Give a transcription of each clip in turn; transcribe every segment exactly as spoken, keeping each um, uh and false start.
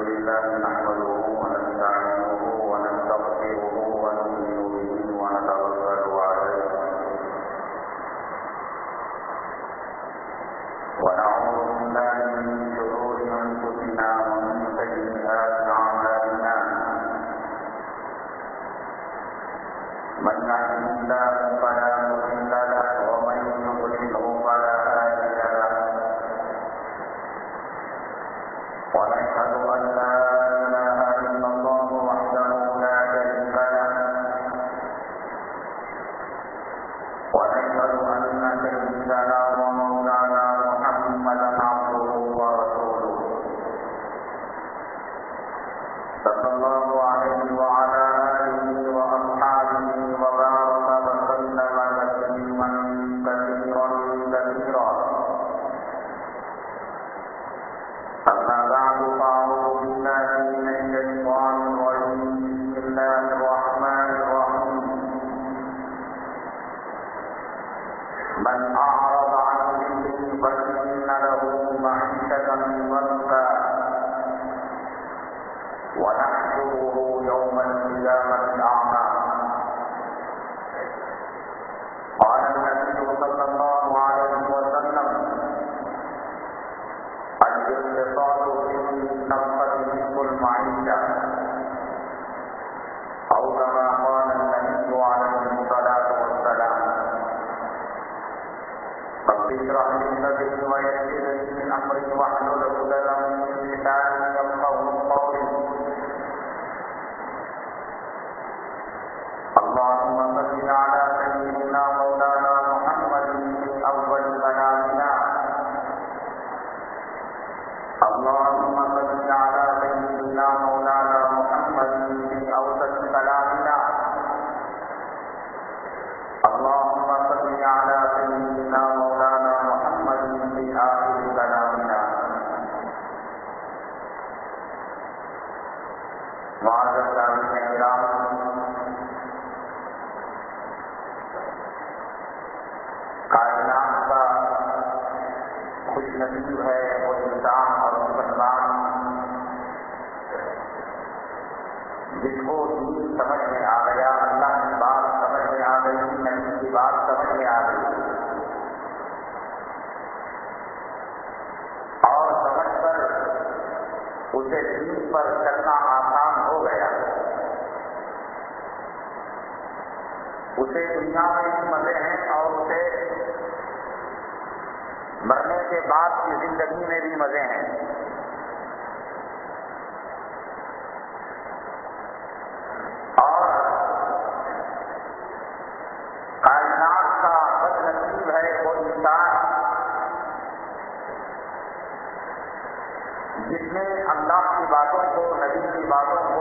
لله نحمده ونستعينه ونستغفره ونؤمن به ونتوكل عليه ونعوذ بالله من شرور أنفسنا ومن سيئات أعمالنا من يهده الله فلا مضل له ومن يضلله فلا هادي له ونشهد أن لا إله إلا الله وحده لا شريك له ونشهد أن سيدنا ومولانا محمدا عبده ورسوله صلى الله عليه وعلى آله وأصحابه وبارك وسلم تسليما كثيرا كثيرا أما بعد فأعوذ بالله من الشيطان الرجيم بسم الله الرحمن الرحيم من أعرض عن ذكري فإن له معيشة ضنكا ونحشره يوم القيامة أعمى قال النبي صلى الله عليه وسلم الاقتصاد في النفقة نصف المعيشة أو كما قال النبي عليه الصلاة والسلام رب اشرح لي صدري ويسر لي أمري واحلل عقدة من لساني يفقهوا قولي اللهم صل على سيدنا مولانا محمد في أول كلامنا اللهم صل على سيدنا مولانا محمد في أوسط كلامنا اللهم صل على سيدنا مولانا محمد في آخر كلامنا معزز سامعین کرام، کائنات کا خوش نصیب ہے وہ انسان اور مسلمان جس کو دین سمجھ میں آ گیا، اللہ کی بات سمجھ میں آ گئی، نبی کی بات سمجھ میں آ گئی اور سمجھ کر اسے دین پر چلنا آسان ہو گیا، اسے دنیا میں بھی مزے ہیں اور اسے مرنے کے بعد کی زندگی میں بھی مزے ہیں۔ اور کائنات کا بد نصیب ہے وہ انسان جس نے اللہ کی باتوں کو، نبی کی باتوں کو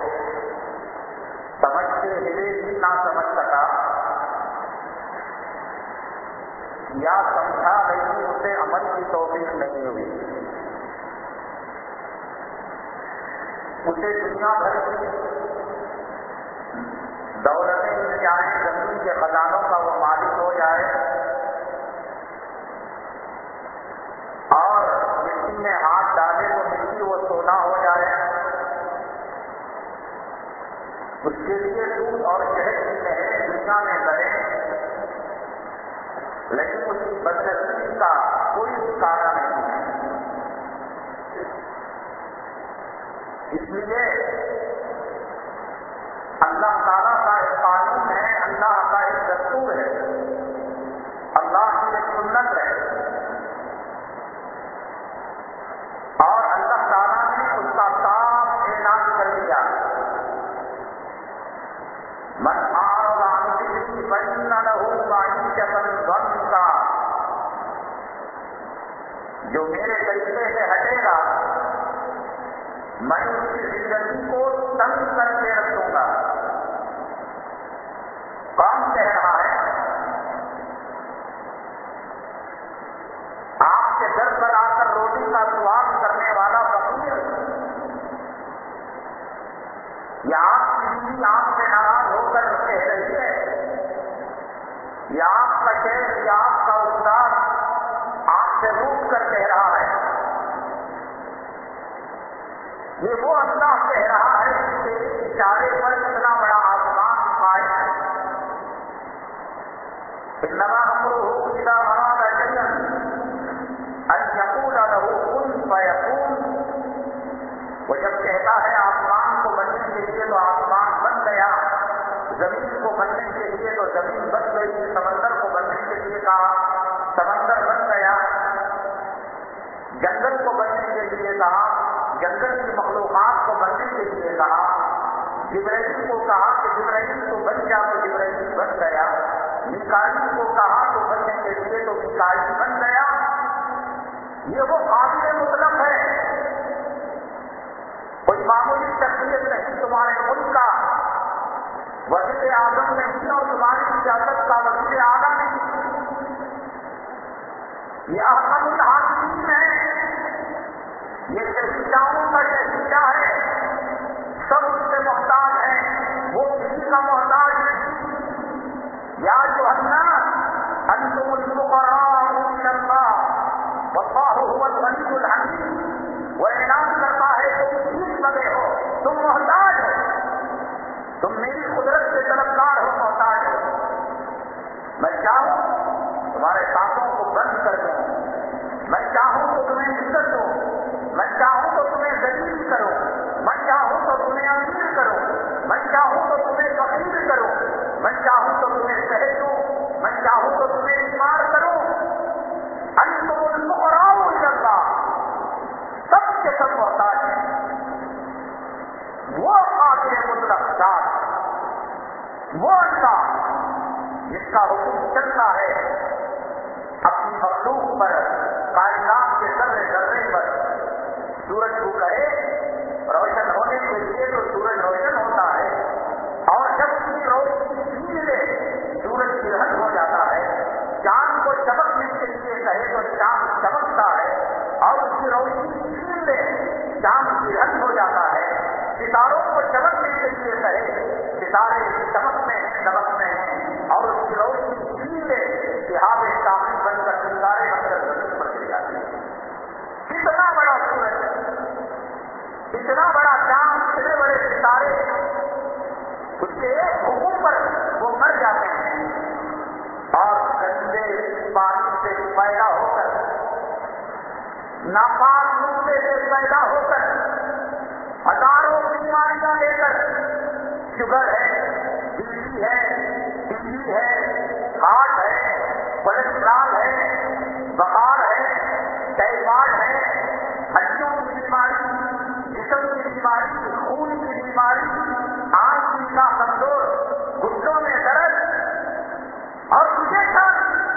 سمجھتے ہوئے بھی نہ سمجھ سکا یا سمجھا لیکن اسے عمل کی توفیق نہیں ہوئی، اسے دنیا بھر کی دولتیں مل جائیں، زمین کے خزانوں کا وہ مالک ہو جائے اور مٹی میں ہاتھ ڈالے تو مٹی وہ سونا ہو جائے، اس کے لیے دودھ اور شہد کی نہریں دنیا میں بہیں لیکن اس کی بدنصیبی کا کوئی ٹھکانا نہیں ہے۔ اس لیے اللہ تعالیٰ کا ایک قانون ہے، اللہ کا ایک دستور ہے، اللہ کی ایک سنت ہے اور اللہ تعالیٰ نے اس کا صاف اعلان کر دیا، من اعرض عن ذکری فإن له معیشة ضنکا، جو میرے طریقے سے ہٹے گا میں اس کی زندگی کو تنگ کر کے رکھوں گا۔ کون کہہ رہا ہے؟ آپ کے در پر آ کر روٹی کا سوال کرنے والا فقیر یا آپ کی بیوی آپ سے ناراض ہو کر کہہ رہی ہے یا آپ کا شیخ یا آپ کا استاد آپ سے روک کر کہہ رہا ہے یہ وہ اللہ کہہ رہا ہے جس کے اشارے پر اتنا بڑا آسمان قائم ہے. انما امره اذا اراد شيئا ان يقول له كن فيكون. وہ جب کہتا ہے آسمان کو بننے کے لیے تو آسمان بن گیا، زمین کو بننے کے لیے تو زمین بن گئی، سمندر کو بننے کے لیے کہا سمندر بن گیا، جنگل کو بننے کے لیے کہا جنگل کی مخلوقات کو بننے کے لیے کہا، جبرائیل کو کہا کہ جبرائیل تو بن جا تو جبرائیل بن گیا، میکائیل کو کہا تو بننے کے لیے تو میکائیل بن گیا. یہ وہ قابل مطلق ہے، کوئی معمولی شخصیت نہیں تمہارے ملک کا وزیر اعظم نہیں اور تمہاری سیاست کا وزیر اعلیٰ نہیں. یہ احکم الحاکمین ہے، یہ شہنشاہوں کا شہنشاہ ہے، سب اس سے محتاج ہیں، وہ کسی کا محتاج نہیں. یا ایھا الناس انتم الفقراء الی اللہ واللہ هو الغنی الحمید. وہ اعلان کرتا ہے تم ٹھیک لگے ہو، تم محتاج ہو، تم میری قدرت سے طلبگار ہو، محتاج ہو. میں چاہوں تمہارے سانسوں کو بند کر دوں، میں چاہوں تو تمہیں عزت دوں، میں چاہوں تو تمہیں ذلیل کروں، میں چاہوں تو تمہیں امیر کروں، میں چاہوں تو تمہیں فقیر کروں، میں چاہوں تو تمہیں صحت دوں، میں چاہوں تو تمہیں بیمار کروں. انتم الفقراء الی اللہ، سب کے سب محتاج ہیں. وہ قادر مطلق ذات، وہ اللہ جس کا حکم چلتا ہے اپنی مخلوق پر، کائنات کے ذرے ذرے پر. سورج کو کہے روشن ہونے کے لیے تو سورج روشن ہوتا ہے، اور جب اس کی روشنی چھین لے سورج گرہن ہو جاتا ہے. چاند کو چمکنے کے لیے کہے تو چاند چمکتا ہے، اور اس کی روشنی چھین لے چاند گرہن ہو جاتا ہے. ستاروں کو چمکنے کے لیے کہے ستارے چمکتے ہیں چمکتے ہیں، اور اس کی روشنی چھین لے شہاب ثاقب بن کر ستارے بن کر زمین پر گر جاتے ہیں. کتنا بڑا سورج، اتنا بڑا چاند، اتنے بڑے ستارے، اس کے ایک حکم پر وہ مر جاتے ہیں. اور گندے پانی سے پیدا ہو کر، ناپاک نقطے سے پیدا ہو کر، ہزاروں بیماریاں لے کر، شوگر ہے، بی پی ہے، ٹی بی ہے، ہارٹ ہے، کولیسٹرول ہے، بخار ہے، ٹائیفائڈ ہے، ہڈیوں کی بیماری، جسم کی بیماری، خون کی بیماری، آنکھ کی نگاہ کمزور، گھٹنوں میں درد، اور تجھے سر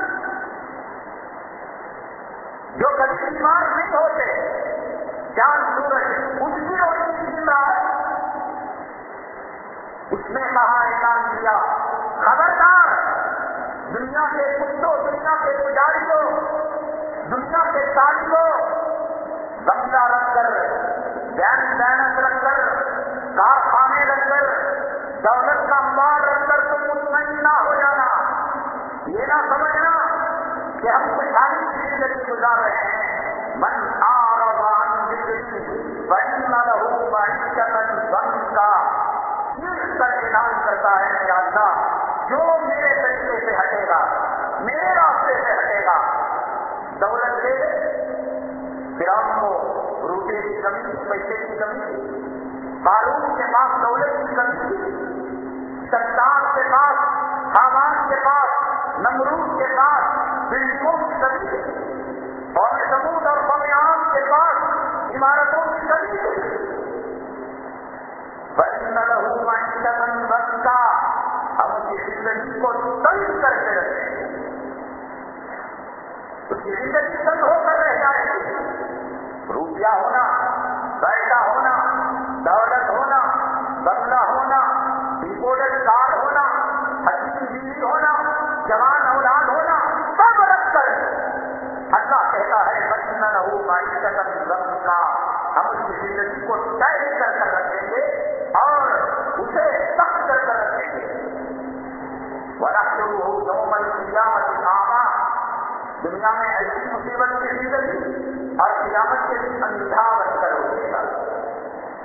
جو کبھی بیمار نہیں ہوتے، چاند سورج اس کی روشنی چھین رہا ہے. اس نے کہا، اعلان کیا، خبردار دنیا کے کتوں، دنیا کے پجاریوں، دنیا کے طالبوں، بنگلہ رکھ کر، بینک بینک رکھ کر، کارخانے رکھ کر، دولت کا مال رکھ کر تم مطمئن نہ ہو جانا. یہ نہ سمجھنا کہ ہم خوشحالی کی زندگی گزار رہے ہیں. من اعرض عن ذکری فإن له معیشة ضنکا. اس کا اعلان کرتا ہے کہ اللہ جو میرے طریقے سے ہٹے گا، میرے راستے سے ہٹے گا، دولت سے فرعون کو روپے کی کمی تھی، پیسے کی کمی تھی، قارون کے پاس دولت کی کمی تھی، ستار کے پاس، حامان کے پاس، نمرود کے پاس بلڈنگوں کی کمی تھی، اور سمود اور قوم عام کے پاس عمارتوں کی کمی تھی. فإن له معیشة ضنکا. ہم اس کی زندگی کو تنگ کر کے رکھیں گے، اس کی زندگی تنگ ہو کر رہ جائے گی. روپیہ ہونا، پیسہ ہونا، دولت ہونا، بنگلہ ہونا، امپورٹڈ کار ہونا، حسین بیوی ہونا، جوان اولاد ہونا، سب رکھ کر اللہ کہتا ہے فإن له معیشة ضنکا. ہم اس کی زندگی کو ٹائٹ کر کر رکھیں گے اور اسے سخت کر کر رکھیں گے. وَنَحْشُرُهُ يَوْمَ الْقِيَامَةِ أَعْمَىٰ. دنیا میں ایسی مصیبت کی زندگی اور قیامت کے دن اندھا بن کر اٹھے گا.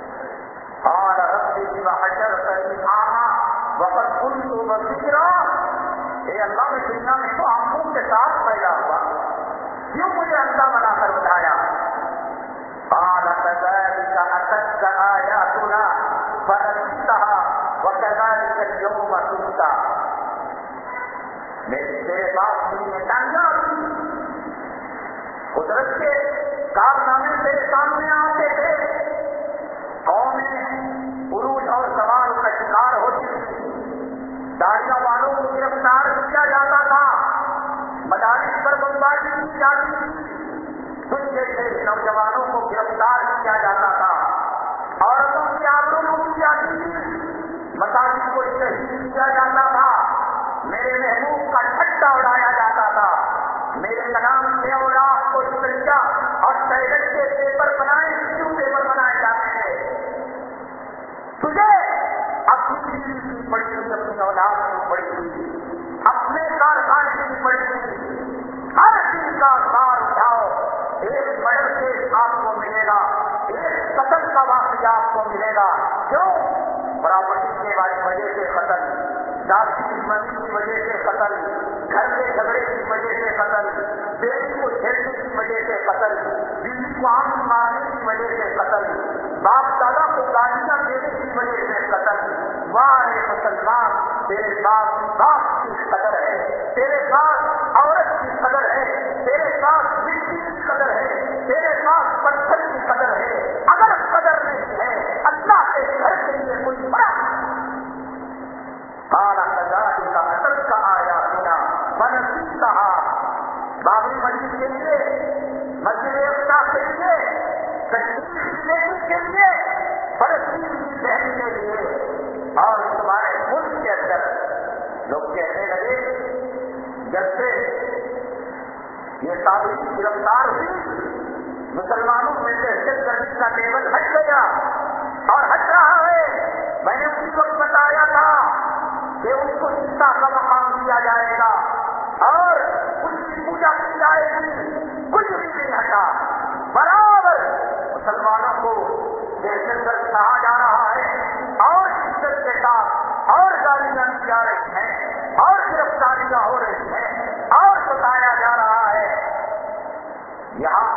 وحشرتنی اعمی وقد كنت بصیرا، اے اللہ میں دنیا میں تو آنکھوں کے ساتھ پیدا ہوا، کیوں مجھے اندھا بنا کر اٹھایا؟ قال كذلك أتتك آياتنا فنسيتها وكذلك اليوم تنسى، میرے تیرے پاس میں کامیاب قدرت کے کارنامے تیرے سامنے آتے تھے، قومیں عروج اور زوال کا شکار ہوتی تھی، داڑیوں والوں کو گرفتار کیا جاتا تھا، مدارس پر بمباری کی جاتی تھی، کچھ جیسے نوجوانوں کو گرفتار کیا جاتا تھا، عورتوں کی آبرو لوٹی جاتی تھی، مساجد کو شہید کیا جاتا تھا، میرے محبوب کا ٹھٹا اڑایا جاتا تھا، میرے کلام سے اوراق کو سلجا اور سیلٹ کے پیپر بنائے ٹیشو پیپر بنائے جاتے تھے، تجھے اپنی بیوی کی پڑی ہوئی، اپنی اولاد کی پڑی ہوئی، اپنے کارخانے کی پڑی ہوئی، ہر چیز کا کار اٹھاؤ، ایک مرض سے آپ کو ملے گا، ایک قتل کا واقعہ آپ کو ملے گا، کیوں؟ پراپرٹی کے وجہ سے قتل، ذاتی دشمنی کی وجہ سے قتل، گھر کے جھگڑے کی وجہ سے قتل، بیٹی کو چھیڑنے کی وجہ سے قتل، بیوی کو آم مارنے کی وجہ سے قتل، باپ دادا کو گالیاں دینے کی وجہ سے قتل۔ واہ مسلمان، تیرے پاس باپ کی قدر ہے، تیرے پاس عورت کی قدر ہے، تیرے پاس مٹی کی قدر ہے، تیرے پاس پتھر کی قدر ہے، اگر قدر نہیں ہے اللہ کے گھر کے لیے کوئی بڑا کا آیا سنا ونسیتها، بابری مسجد کے لیے، مسجد اقصی کے لیے، کشمیر کے لیے، فلسطین کی شہری کے لیے، اور تمہارے ملک کے اندر لوگ کہنے لگے جب سے یہ تابعی گرفتار ہوئی مسلمانوں میں دہشت گردی کا لیول ہٹ گیا اور ہٹ رہا ہے، میں نے اسی وقت بتایا تھا کہ ان کو سیتا کا مقام دیا جائے گا اور اس کی پوجا کی جائے گی، کچھ بھی نہیں ہٹا، برابر مسلمانوں کو دہشت گرد کہا جا رہا ہے اور شدت کے ساتھ اور گالیاں دی جا رہی ہیں اور گرفتاریاں ہو رہی ہیں اور ستایا جا رہا ہے۔ یہاں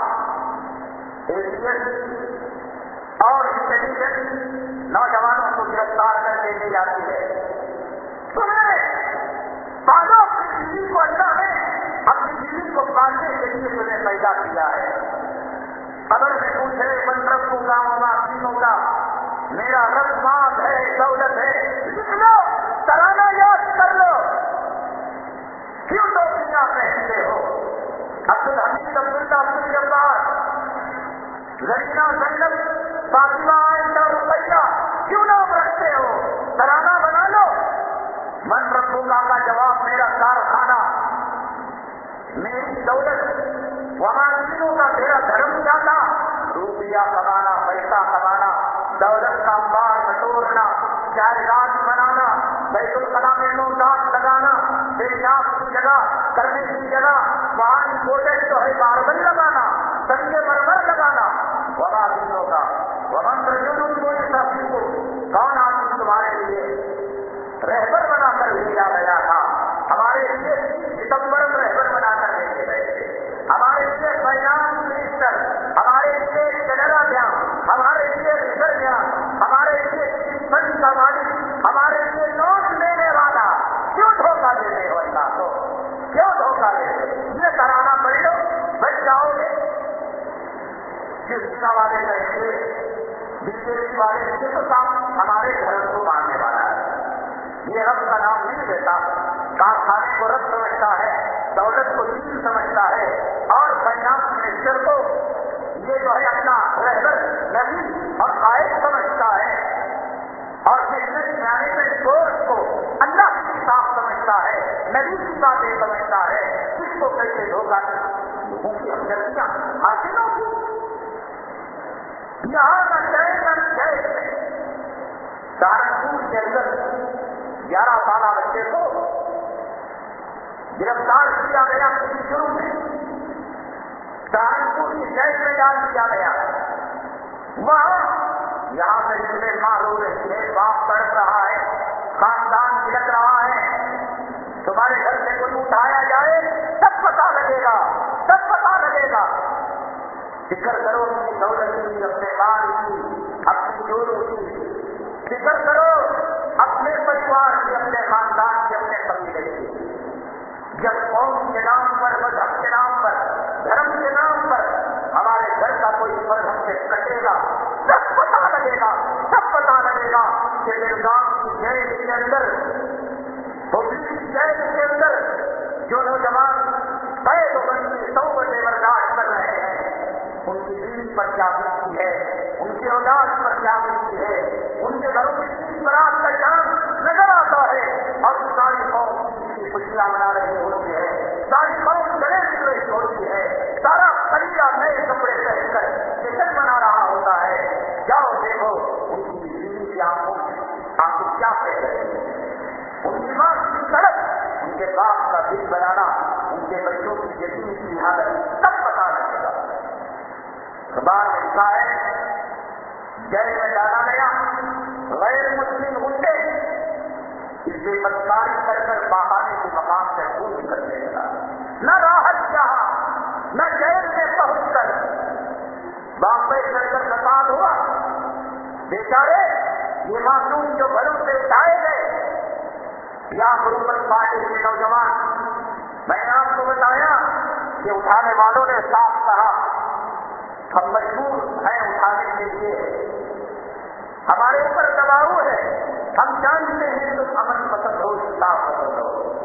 ایشین اور انٹیلیجنس نوجوانوں کو گرفتار کر کے لے جاتی ہے، تمہیں پالو اپنی بیوی کو، اللہ نے اپنی بیوی کو پالنے کے لیے تمہیں پیدا کیا ہے، اگر میں پوچھے من ربوں کا وما دینوں کا، میرا رب مال ہے، دولت ہے، لکھ لو، ترانہ یاد کر لو، کیوں ٹوپیاں پہنتے ہو؟ عبدالحمید عبداللہ عبدالجبار، زرینہ زینب، فاطمہ عائشہ رقیہ، کیوں نام رکھتے ہو؟ ترانہ بنا لو۔ من ربوگا کا جواب میرا کارخانہ، میری دولت، وہاں دینوں کا تیرا دھرم کیا تھا؟ روپیہ کمانا، پیسہ کمانا، دولت کا انبار بٹورنا، جائیداد بنانا، بیت الخلا میں نوٹات لگانا، پیشاب کی جگہ کرنے کی جگہ وہاں امپورٹڈ جو ہے ماربل لگانا، سنگ مرمر لگانا، وہاں دینوں کا وہاں رجل کو سبھی کو کون آدمی تمہارے لیے رہبر بنا کر دیا گیا تھا؟ ہمارے لیے ستمبر رہبر بنا کر بھیجے گئے تھے، ہمارے لیے فائنانس منسٹر، ہمارے لیے کینیڈا گیا، ہمارے لیے ریزر گیا، ہمارے لیے فنڈ کا مالک، ہمارے لیے نوٹ لینے والا، کیوں دھوکہ دیتے ہو اللہ کو؟ کیوں دھوکہ دیتے؟ یہ ترانہ پڑھ لو، بچ جاؤ گے۔ کس والے کہیں گے بی جے پی والے صرف کام ہمارے گھر کو ماننے والا ہے، یہ رب کا نام نہیں لیتا، کارخانے کو رب سمجھتا ہے، دولت کو دین سمجھتا ہے، اور فائنانس منسٹر کو یہ جو ہے اپنا رہبر نبی اور قائد سمجھتا ہے، اور بزنس مینجمنٹ کورس کو اللہ کی کتاب سمجھتا ہے، نبی کی باتیں سمجھتا ہے، کس کو کیسے دھوکہ لوگوں کی ہمدردیاں حاصل ہوگی؟ یہاں کا چیئرمین جیل میں سہارنپور کے اندر گیارہ سالہ بچے کو گرفتار کیا گیا کسی جرم میں، سہارنپور کی جیل میں ڈال دیا گیا، وہاں یہاں سے جتنے ماں رو رہی ہے، باپ کر رہا ہے, خاندان بلک رہا ہے, تمہارے گھر سے کوئی اٹھایا جائے سب پتا لگے گا, سب پتا لگے گا. فکر کرو اپنی دولت کی, اپنے مال کی, اپنی چوروں کی, فکر کرو اپنے پریوار کی, اپنے خاندان کی, اپنے قبیلے کی. جب قوم کے نام پر, مذہب کے نام پر, دھرم کے نام پر ہمارے گھر کا کوئی فرض ہم سے کٹے گا, سب پتا لگے گا, سب پتا لگے گا کہ میرے گاؤں کی جیل کے اندر, جیل کے اندر جو نوجوان قید و بندی سو بڑے برداشت کر رہے ہیں, ان کی بیوی پر کیا بیتی ہے, ان کی اولاد پر کیا بیتی ہے, ان کے گھروں کی برات کا جان نظر آتا ہے, اور ساری قوم کی خوشیاں منا رہی ہوتی ہے, ساری قوم گلے مل رہی ہوتی ہے, سارا قبیلہ نئے کپڑے پہن کر جشن منا رہا ہوتا ہے. جاؤ دیکھو ان کی بیوی کی آنکھوں آنکھوں کیا کہہ رہے ہیں, ان کی ماں کی سڑک, ان کے باپ کا دل بنانا, ان کے بچوں کی یتیم کی حالت سب پتا لگے گا. اخبار لکھتا ہے جیل میں ڈالا گیا غیر مسلم گنڈے اس سے بدکاری کر کر بہانے کے مقام سے خون نکلنے لگا. نہ راحت چاہا, نہ جیل میں پہنچ کر بامبے چل کر فساد ہوا. بیچارے یہ معصوم جو گھروں سے اٹھائے گئے یا غربت پارٹی کے نوجوان, میں نے آپ کو بتایا کہ اٹھانے والوں نے صاف کہا ہم مجبور ہیں اٹھانے کے لیے, ہمارے اوپر دباؤ ہے, ہم جانتے ہیں تم امن پسند ہو, انصاف پسند ہو,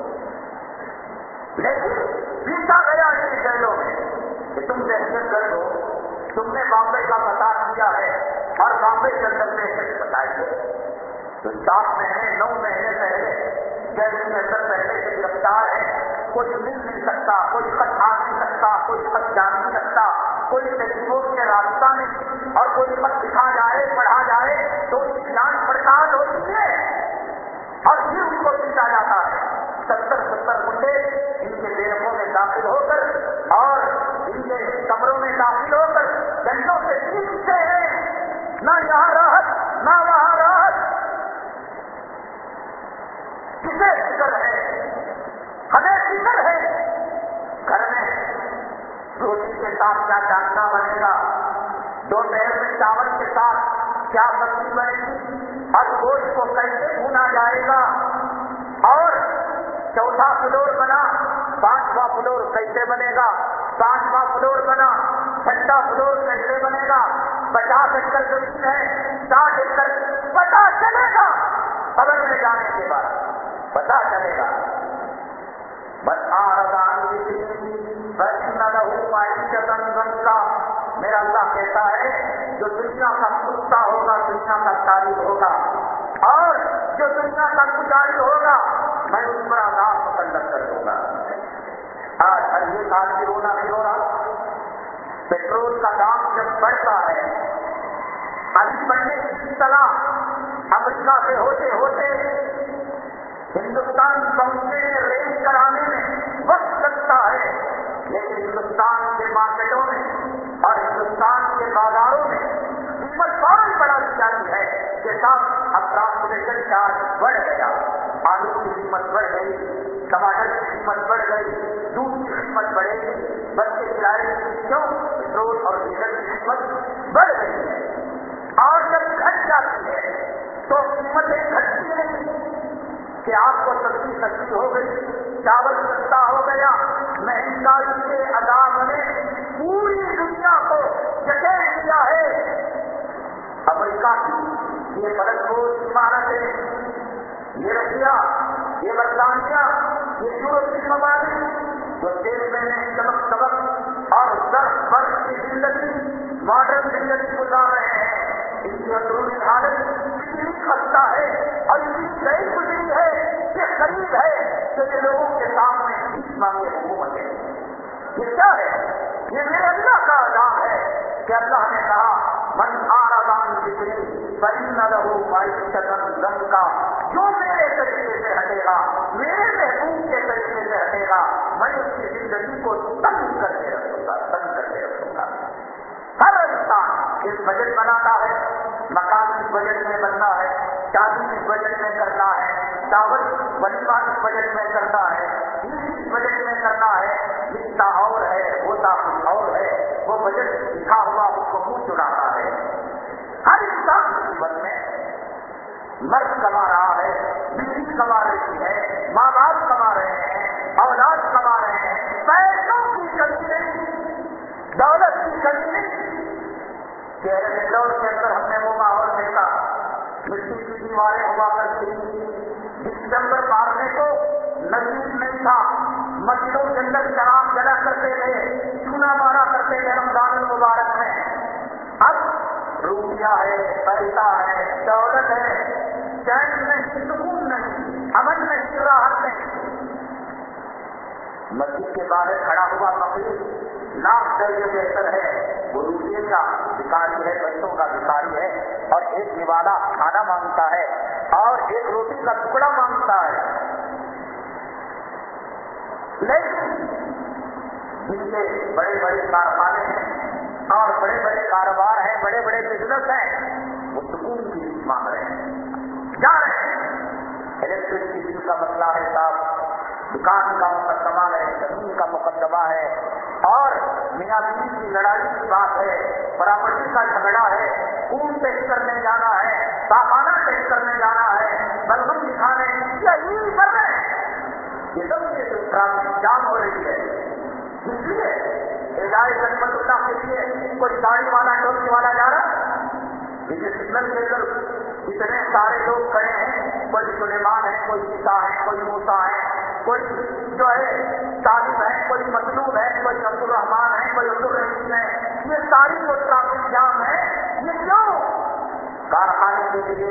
لیکن پیٹا گیا ان جیلوں میں کہ تم دہشت گرد ہو, تم نے بامبے کا فساد کیا ہے اور بامبے کے اندر دہشت بتائی ہے. تو سات مہینے نو مہینے پہلے جیل کے اندر پہلے سے گرفتار ہے, کوئی مل نہیں سکتا, کوئی خط آ نہیں سکتا, کوئی خط جان نہیں سکتا, کوئی ٹیلی فون کے رابطہ نہیں, اور کوئی خط لکھا جائے پڑھا جائے تو اس کی جانچ پڑتال ہوتی ہے اور پھر ان کو پیٹا جاتا ہے. ستر ستر گنڈے ان کے دیروں میں داخل ہو کر اور ان کے کمروں میں داخل ہو کر ڈنڈوں سے پیٹتے ہیں. نہ یہاں راحت نہ وہاں راحت. کسے فکر ہے, ہمیں فکر ہے گھر میں روٹی کے ساتھ کیا ڈانٹنا بنے گا, دوپہر میں چاول کے ساتھ کیا سبزی بنے گی, اور گوشت کو کیسے بھونا جائے گا, اور چوتھا فلور بنا پانچواں فلور کیسے بنے گا, پانچواں فلور بنا چھٹا فلور کیسے بنے گا, پچاس ایکڑ زمین ہے ساٹھ ایکڑ پتا چلے گا قبر میں جانے کے بعد پتا چلے گا. بس آردان کا میرا اللہ کہتا ہے جو دنیا کا کتا ہوگا, دنیا کا تاریخ ہوگا, اور جو دنیا کا پجاری ہوگا میں اس پر عذاب مسلط کر دوں گا. آج ہر یہ سال بھی رونا نہیں ہو رہا, پیٹرول کا دام جب بڑھتا ہے, ابھی بڑھنے کی اطلاع امریکہ سے ہوتے ہوتے ہندوستان پہنچنے میں ریل کرانے میں وقت لگتا ہے, لیکن ہندوستان کے مارکیٹوں میں اور ہندوستان کے بازاروں میں قیمت فوراً بڑھا دی جاتی ہے کہ صاحب اب ٹرانسپورٹیشن چارج بڑھ گیا, آلو کی قیمت بڑھ گئی, ٹماٹر کی قیمت بڑھ گئی, دودھ کی قیمت بڑھے گی, بچے کرائے کیوں پیٹرول اور ڈیزل کی قیمت بڑھ گئی ہے. اور جب گھٹ جاتی ہے تو قیمتیں گھٹتی نہیں کہ آپ کو سبزی سستی ہو گئی, چاول سستا ہو گیا. مہنگائی کے عذاب نے پوری دنیا کو جکڑ دیا ہے. امریکہ کی یہ فلک بوجھ عمارتیں, یہ رشیا, یہ برطانیہ, یہ یورپی ممالک جو تیل میں چمک چمک اور درد برف کی زندگی ماڈرن زندگی گزار رہے ہیں, ان کی اندرونی حالت کتنی خستہ ہے اور اتنی نئی گزری ہے کہ قریب ہے کہ یہ لوگوں کے سامنے اس مانگے حکومت ہے. یہ کیا ہے؟ یہ میرے اللہ کا عذاب ہے کہ اللہ نے کہا من آرزان ذکری فإن له معیشۃ ضنکا, جو میرے طریقے سے ہٹے گا, میرے محبوب کے طریقے سے ہٹے گا, میں اس کی زندگی کو تنگ کر کے رکھوں گا, تنگ کر کے رکھوں گا. ہر انسان ایک بجٹ بناتا ہے, مکان کی بجٹ میں بنتا ہے, شادی اس بجٹ میں کرنا ہے، دعوت ولیمہ اس بجٹ میں کرنا ہے، عید اس بجٹ میں کرنا ہے، لکھتا اور ہے ہوتا کچھ اور ہے، وہ بجٹ لکھا ہوا اس کو منہ چڑھاتا ہے۔ ہر انسان کے جیون میں مرد کما رہا ہے، بیوی کما رہی ہے، ماں باپ کما رہے ہیں، اولاد کما رہے ہیں، پیسوں کی کمی نہیں، دولت کی کمی نہیں۔ شہر بنگلور کے اندر ہم نے وہ ماحول دیکھا، مٹی کی دیواریں ہوا کرتی، دسمبر مارنے کو نزدیک نہیں تھا، مسجدوں کے اندر شراب جلا کرتے تھے، چونا مارا کرتے تھے رمضان المبارک میں۔ اب روپیہ ہے، پیسہ ہے، دولت ہے، چین نہیں، سکون نہیں، امن نہیں، راحت نہیں۔ مسجد کے باہر کھڑا ہوا فقیر لاکھ درجے بہتر ہے، وہ روپیے کا بھکاری ہے، بچوں کا بھکاری ہے، اور ایک نوالا کھانا مانگتا ہے اور ایک روٹی کا ٹکڑا مانگتا ہے۔ لیکن جن کے بڑے بڑے کارخانے ہیں اور بڑے بڑے کاروبار ہیں، بڑے بڑے بزنس ہیں، وہ سکون کی چیز مانگ رہے ہیں، جا رہے ہیں۔ الیکٹرسٹی کا مسئلہ ہے صاحب، دکان کا مقدمہ ہے، زمین کا مقدمہ ہے، اور میاں بیوی کی لڑائی کی بات ہے، پراپرٹی کا جھگڑا ہے، خون ٹیسٹ کرنے جانا ہے، صافانہ ٹیسٹ کرنے جانا ہے، بلغم دکھانے یہی کر رہے ہیں۔ یہ سب سے جو ٹرافک جام ہو رہی ہے، اس لیے اعزاز رحمت اللہ کے لیے کوئی داڑھی والا ٹوپی والا جا رہا، یہ سگنل کے اندر اتنے سارے لوگ کھڑے ہیں، کوئی سلیمان ہے، کوئی عیسیٰ ہے، کوئی موسیٰ ہے، کوئی جو ہے طالب ہے، کوئی مطلوب ہے، کوئی عبد الرحمان ہے، کوئی عبد الرحیم ہے، یہ ساری جو ٹرافک جام ہے، یہ کیوں؟ کارخانے کے لیے،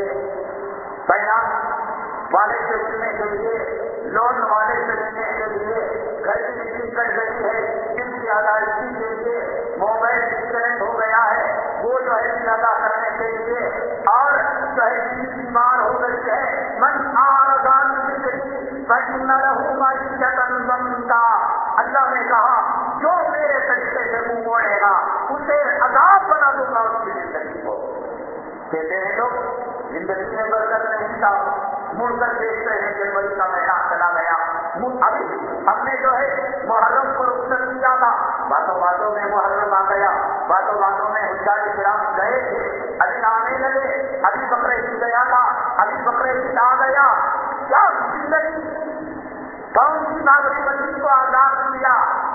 فائنانس والے سے ملنے کے لیے، لون والے سے لینے کے لیے، گھر کی بجلی کٹ گئی ہے، جن کی ادائیگی کے لیے موبائل ڈسکنیکٹ ہو گیا ہے، وہ جو ہے بل ادا کرنے کے لیے، اور جو ہے بیوی بیمار ہو گئی ہے، من آرزان ذکری فإن له معیشۃ ضنکا، اللہ نے کہا جو میرے طریقے سے منہ موڑے گا اسے عذاب بنا دوں گا اس کی زندگی کو۔ کہتے ہیں لوگ زندگی میں برکت نہیں تھا، مڑ کر دیکھتے ہیں جنوری کا مہینہ چلا گیا، ابھی ہم نے جو ہے محرم کو رخصت کیا تھا، باتوں باتوں میں محرم آ گیا، باتوں باتوں میں حجاج کرام گئے تھے، ابھی آنے لگے، ابھی بقرہ عید گیا تھا، ابھی بقرہ عید آ گیا۔ کیا زندگی کون سی ناگری بندی کو آزاد کیا،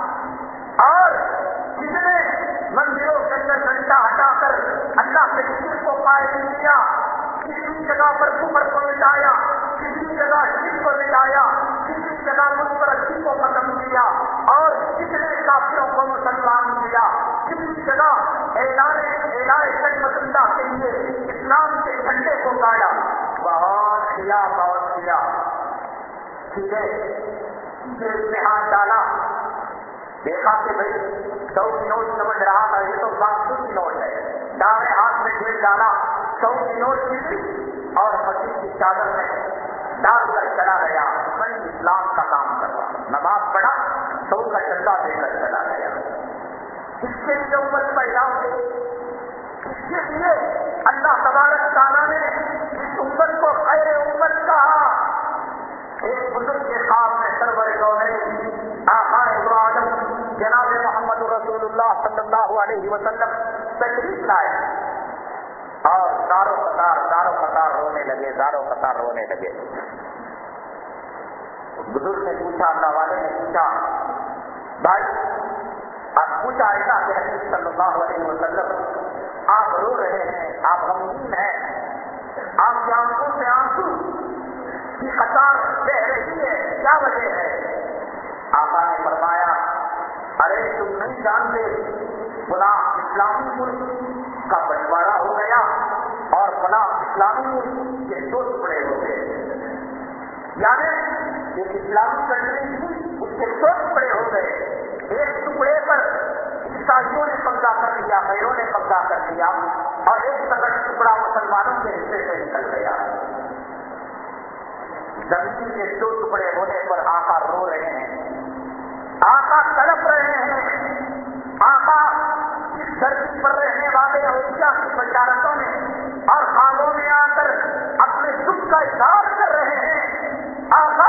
اور کتنے مندروں کے اندر گھنٹہ ہٹا کر اللہ کے ذکر کو قائم کیا، کسی جگہ پر کفر کو مٹایا، کسی جگہ شرک کو مٹایا، کسی جگہ مسترسی کو ختم کیا، اور کتنے کافروں کو مسلمان کیا، کسی جگہ اعلان اعلان کلمت اللہ کے لیے اسلام کے جھنڈے کو گاڑا، بہت کیا بہت کیا۔ ٹھیک ہے، جیب میں ہاتھ ڈالا، دیکھا کہ بھائی سو کی نوٹ سمجھ رہا تھا، یہ تو پانچ سو کی نوٹ ہے، دائیں ہاتھ میں جیب ڈالا، سو کی نوٹ کی اور مسجد کی چادر میں ڈال کر چلا گیا، میں اسلام کا کام کر رہا، نماز پڑھا، سو کا چندہ دے کر چلا گیا۔ اس کے لیے امت پیدا ہوئی، اس کے لیے اللہ تبارک تعالیٰ نے اس امت کو خیر امت کہا۔ ایک بزرگ کے خواب میں سرور کونین آقا دو عالم جناب محمد رسول اللہ صلی اللہ علیہ وسلم تشریف لائے، اور دارو قطار دارو قطار رونے لگے، دارو قطار رونے لگے۔ بزرگ نے پوچھا، اللہ والے نے پوچھا، بھائی آپ پوچھا ایسا کہ حضرت صلی اللہ علیہ وسلم آپ رو رہے ہیں، آپ غمگین ہیں، آپ کی آنکھوں سے آنسو کی قطار بہ رہی ہے، کیا وجہ ہے؟ آقا نے فرمایا، ارے تم نہیں جانتے فلاں اسلامی ملک کا بٹوارا ہو گیا اور فلاں اسلامی ملک کے دو ٹکڑے ہو گئے، یعنی ایک اسلامی کنٹری تھی اس کے دو ٹکڑے ہو گئے، ایک ٹکڑے پر عیسائیوں نے قبضہ کر لیا، غیروں نے قبضہ کر لیا، اور ایک سکڑ ٹکڑا مسلمانوں کے حصے سے نکل گیا۔ زمین کے دو ٹکڑے ہونے پر آقا رو رہے ہیں، آقا تڑپ رہے ہیں، آقا اس دھرتی پر رہنے والے اولیاء کی بشارتوں میں اور خوابوں میں آ کر اپنے کا اظہار کر رہے ہیں. آقا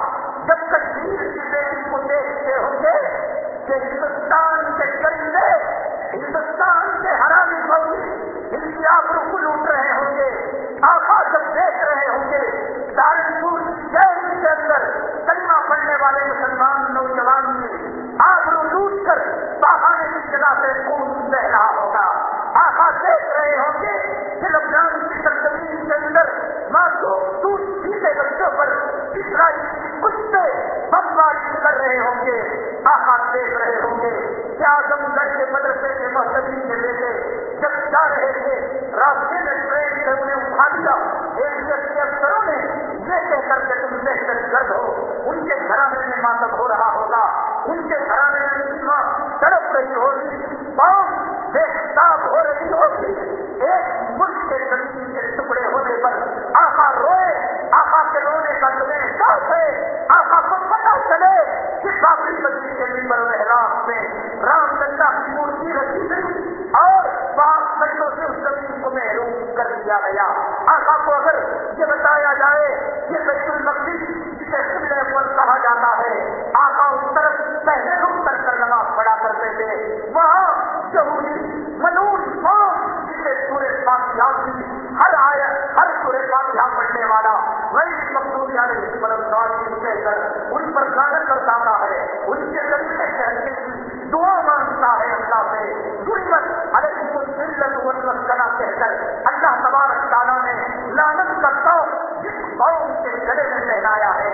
جب کشمیر کی بیٹی کو دیکھتے ہوں گے کہ ہندوستان کے کرندے ہندوستان کے حرامی فوجی ان کی آبرو کو لوٹ رہے ہوں گے. آقا جب دیکھ رہے ہوں گے سہارنپور جیل کے اندر کلمہ پڑھنے والے مسلمان نوجوان کی آبرو لوٹ کر بہانے کی جگہ سے خون بہ رہا ہوگا. آقا دیکھ رہے ہوں گے کہ لبنان کی سرزمین کے اندر معصوم دودھ پیتے بچوں پر اسرائیل کی کتے بمباری کر رہے ہوں گے. آقا دیکھ رہے ہوں گے کہ اعظم گڑھ کے مدرسے کے محتوی کے بیٹے جب جا رہے تھے راستے میں ٹرین سے انہیں اٹھا دیا. ایک کے افسروں نے یہ کہہ کر کے تم دہشت گرد ہو. ان کے گھرانے میں ماتم ہو رہا ہوگا, ان کے گھرانے میں ماں تڑپ رہی ہوگی, قوم بےحساب ہو رہی ہوگی. ایک ملک کے زمین کے ٹکڑے ہونے پر آقا روئے. آقا کے رونے کا تمہیں احساس ہے. آقا کو پتا چلے کہ بابری مسجد کے ممبر محراب میں رام للا کی مورتی رکھی گئی اور پانچ سجدوں سے اس زمین کو محروم کر دیا گیا. آقا کو اگر یہ بتایا جائے کہ بیت المقدس جسے قبلہ اول کہا جاتا ہے, آقا اس طرف پہلے رخ کر کر نماز پڑھا کرتے تھے. وہاں یہودی ملعون قوم جسے سورہ فاتحہ کی ہر آیت ہر سورہ فاتحہ پڑھنے والا غیر مغضوب علیہم ولا الضالین کہہ کر ان پر لعنت برساتا ہے, ان کے ذریعے کہتے کی دعا مانگتا ہے اللہ سے. ضرورت علیکم الذلت والمسکنہ کہہ کر اللہ تبارک تعالیٰ نے لعنت کا توق جس قوم کے گلے میں پہنایا ہے,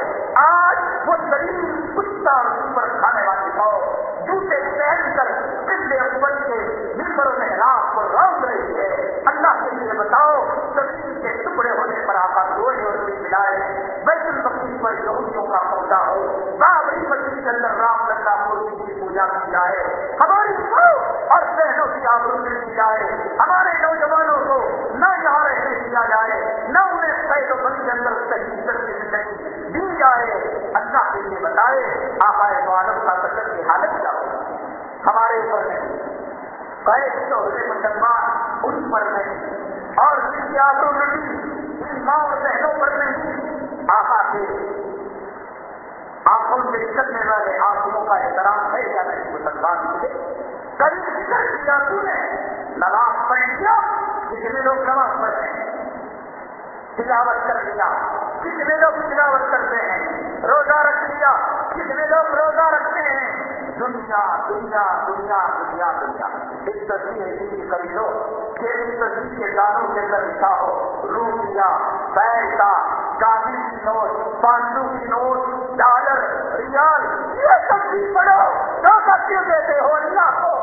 آج وہ زمین کتا اور اوپر کھانے والی قوم جوتے پہن کر قبلے اول کے ممبر و محراب کو رونق رہی ہے. اللہ کے لیے بتاؤ زمین کے ٹکڑے ہونے پر آقا روئے اور روئی ملائے. بیت المقدس پر یہودیوں کا قبضہ ہو, بابری مسجد کے اندر رام للا مورتی کی پوجا کی جائے, ہماری ماں اور بہنوں کی آبرو دی جائے, ہمارے نوجوانوں کو نہ یہاں رہنے دیا جائے, نہ انہیں قید و بند کے اندر صحیح کر کے زندگی دی جائے. اللہ کے لیے بتائے آقا عالم کا بچت کی حالت کیا ہو. ہمارے اوپر نہیں, قید تو ہوئے مسلمان ان پر نہیں, اور جن کی آبرو نہیں ان ماں اور بہنوں پر نہیں. آقا کے آنکھوں سے نکلنے والے آنکھوں کا احترام ہے یا نہیں مسلمان کے کئی ذکر کیا تو نے نماز پڑھ لیا, کتنے لوگ نماز پڑھتے ہیں, تلاوت کر لیا, کتنے لوگ تلاوت کرتے ہیں, روزہ رکھ لیا, کتنے لوگ روزہ رکھتے ہیں. دنیا دنیا دنیا دنیا دنیا اس تصویر ایسی کر لو کہ اس تصویر کے دانوں کے اندر لکھا ہو روپیہ, پیسہ, چاندی کی نوٹ, پانچ سو کی نوٹ, ڈالر, ریال, یہ تصویر پڑھو. روزہ کیوں دیتے ہو اللہ کو؟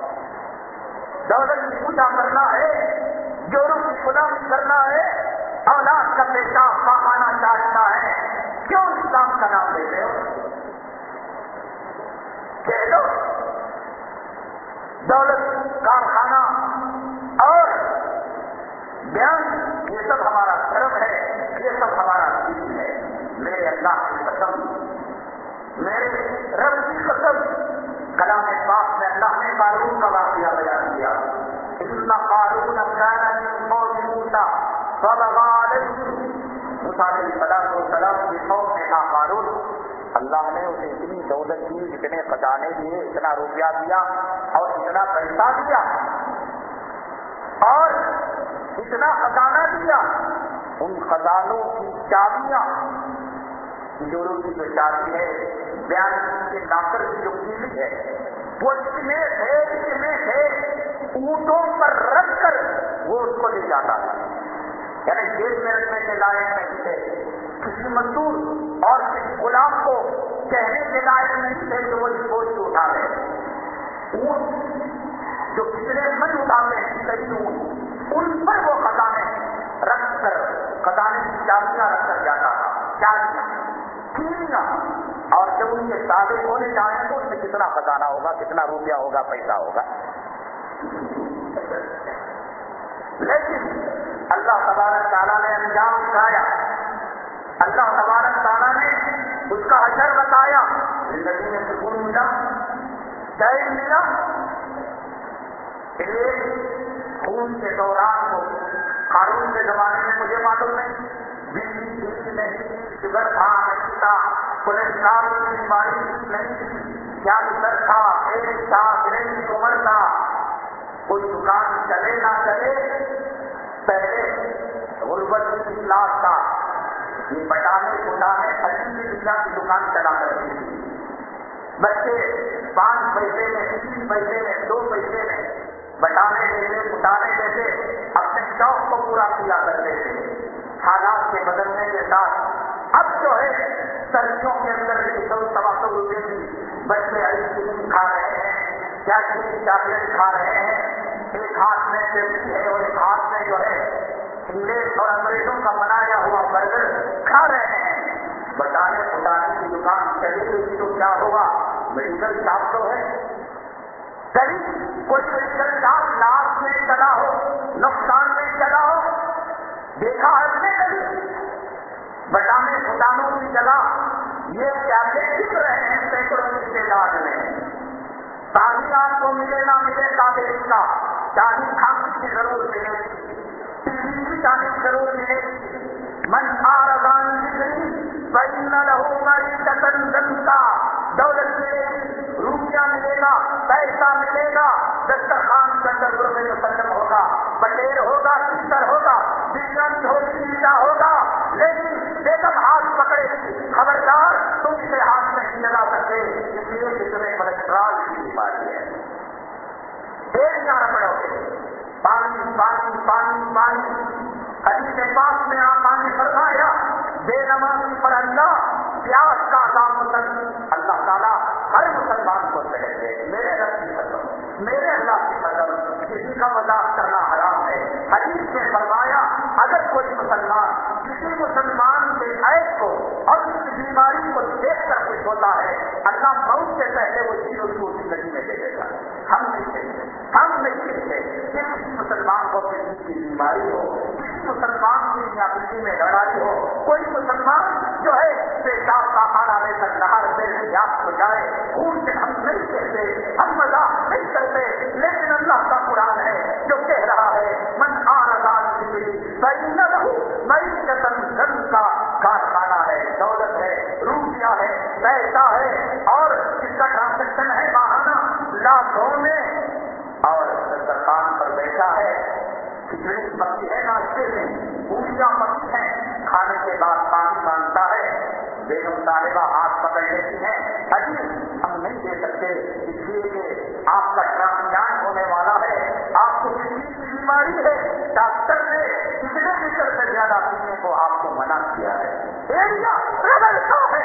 دولت کی پوجا کرنا ہے, جوروں کی غلامی کرنا ہے, اولاد کا پیشاب خاکانہ چاٹنا ہے, کیوں اسلام کا نام لیتے ہو؟ کہہ دو دولت, کارخانہ اور بیان یہ سب ہمارا دھرم ہے, یہ سب ہمارا دین ہے. میرے اللہ کی قسم, میرے رب کی قسم, کلام پاک میں اللہ نے قارون کا واقعہ بیان کیا. ان قارون كان من قوم موسى فبغى عليهم. موسیٰ علیہ السلام کی قوم میں تھا قارون. اللہ نے اسے اتنی دولت دی, اتنے خزانے دیے, اتنا روپیہ دیا اور اتنا پیسہ دیا اور اتنا خزانہ دیا. ان خزانوں کی چابیاں, تجوروں کی جو چابی ہے, بیان کے ناصر کی جو کیلی ہے, وہ اتنے تھے اتنے تھے اونٹوں پر رکھ کر وہ اس کو لے جاتا تھا. یعنی جیل میں رکھنے کے لائق نہیں تھے. کسی مزدور اور کسی غلام کو کہنے کے لائق نہیں تھے کہ وہ اس بوجھ کو اٹھا لے. اونٹ جو کتنے من اٹھاتے ہیں صحیح اونٹ, ان پر وہ خزانے رکھ کر, خزانے کی چابیاں رکھ کر جاتا تھا. چابیاں, کیلیاں, اور جب ان کے تابع ہونے جائیں تو اس میں کتنا خزانہ ہوگا, کتنا روپیہ ہوگا, پیسہ ہوگا. لیکن اللہ تبارک تعالیٰ نے انجام دکھایا, اللہ تبارک تعالیٰ نے اس کا اثر بتایا. زندگی میں سکون ملا, چین ملا. ایک خون کے دوران کو قارون کے زمانے میں مجھے معلوم نہیں, بجلی بجلی نہیں، شوگر تھا نہیں تھا، کولیسٹرول کی بیماری نہیں تھی، کینسر تھا، ایڈس تھا، برین ٹیومر تھا، کوئی دکان چلے نہ چلے، پہلے غربت کی اصلاح تھا، یہ بٹانے پٹانے ہلکی دنیا کی دکان چلا کرتی تھی، بچے پانچ پیسے میں، تین پیسے میں، دو پیسے میں بٹانے دیتے پٹانے دیتے اپنے شوق کو پورا کیا کرتے تھے۔ حالات کے بدلنے کے ساتھ اب جو ہے سردیوں کے اندر سو سوا سو روپئے کی بچے آئس کریم کھا رہے ہیں، چاکلیٹ چاکلیٹ کھا رہے ہیں، ایک ہاتھ میں پیپسی ہے اور ایک ہاتھ میں جو ہے انگریز اور انگریزوں کا بنایا ہوا برگر کھا رہے ہیں۔ بٹانے پٹانے کی دکان چلی گئی تو کیا ہوگا؟ میڈیکل شاپ تو ہے، کبھی کوئی میڈیکل شاپ لاس میں چلا ہو، نقصان میں چلا ہو، دیکھا ہے نے کبھی؟ بٹانے پٹانوں کی جگہ یہ ٹیبلٹ بک رہے ہیں سینکڑوں کے علاج میں۔ تعلیم آپ کو ملے نہ ملے تعلیم کا، تعلیم کھانے کی ضرور ملے گی، ٹی وی کی تعلیم ضرور ملے گی۔ من آرزان ذکری فإن له معیشة ضنکا، دولت ملے گی، روپیہ ملے گا، پیسہ ملے گا، دسترخوان کے اندر غربے مسلم ہوگا، بٹیر ہوگا، سسٹر ہوگا، بریانی ہوگی، پیزا ہوگا، لیکن بیگم ہاتھ پکڑے خبردار تم اسے ہاتھ نہیں لگا سکتے، اس لیے کہ تمہیں کولیسٹرول کی بیماری ہے۔ ایک نہ پڑو گے، پانی پانی پانی پانی۔ حدیث پاک میں آقا نے فرمایا بے نمازی پر اللہ پیاس کا عذاب مسلم اللہ تعالیٰ ہر مسلمان کو کہے گے میرے رب کی قسم، میرے اللہ کی قسم، کسی کا مذاق کرنا حرام ہے۔ حدیث میں فرمایا اگر کوئی مسلمان کسی مسلمان کے عیب کو اور اس کی بیماری کو دیکھ کر خوش ہوتا ہے، اللہ موت سے پہلے وہ چیز اس کو زندگی میں دے دے گا۔ ہم نہیں کہتے ہم نہیں کہتے کہ کسی مسلمان کو کسی کی بیماری ہو، کسی مسلمان کی یاقوتی میں لڑائی ہو، کوئی مسلمان جو ہے پیشاب کا کھانا لے کر نہار سے یاد ہو جائے، خون سے ہم نہیں کہتے، ہم مذاق نہیں کرتے، لیکن اللہ کا قرآن ہے جو کہہ رہا ہے من آرزان ذکری فإن له معیشة ضنکا، کارخانہ ہے، دولت ہے، روپیہ ہے، پیسہ ہے اور اس کا ٹرانزیکشن ہے ماہانہ لاکھوں میں، اور دسترخوان پر بیٹھا ہے، کھچڑی پکی ہے ناشتے میں، پوریاں پکی ہیں، کھانے کے بعد پانی مانگتا ہے، بیگم طالبہ ہاتھ پکڑ لیتی ہیں، ابھی ہم نہیں دے سکتے اس لیے کہ آپ کا ٹرانسپلانٹ ہونے والا ہے، آپ کو کسی کی بیماری ہے، ڈاکٹر نے کتنے لیٹر سے زیادہ پینے کو آپ کو منع کیا ہے، ایریا بدلتا ہے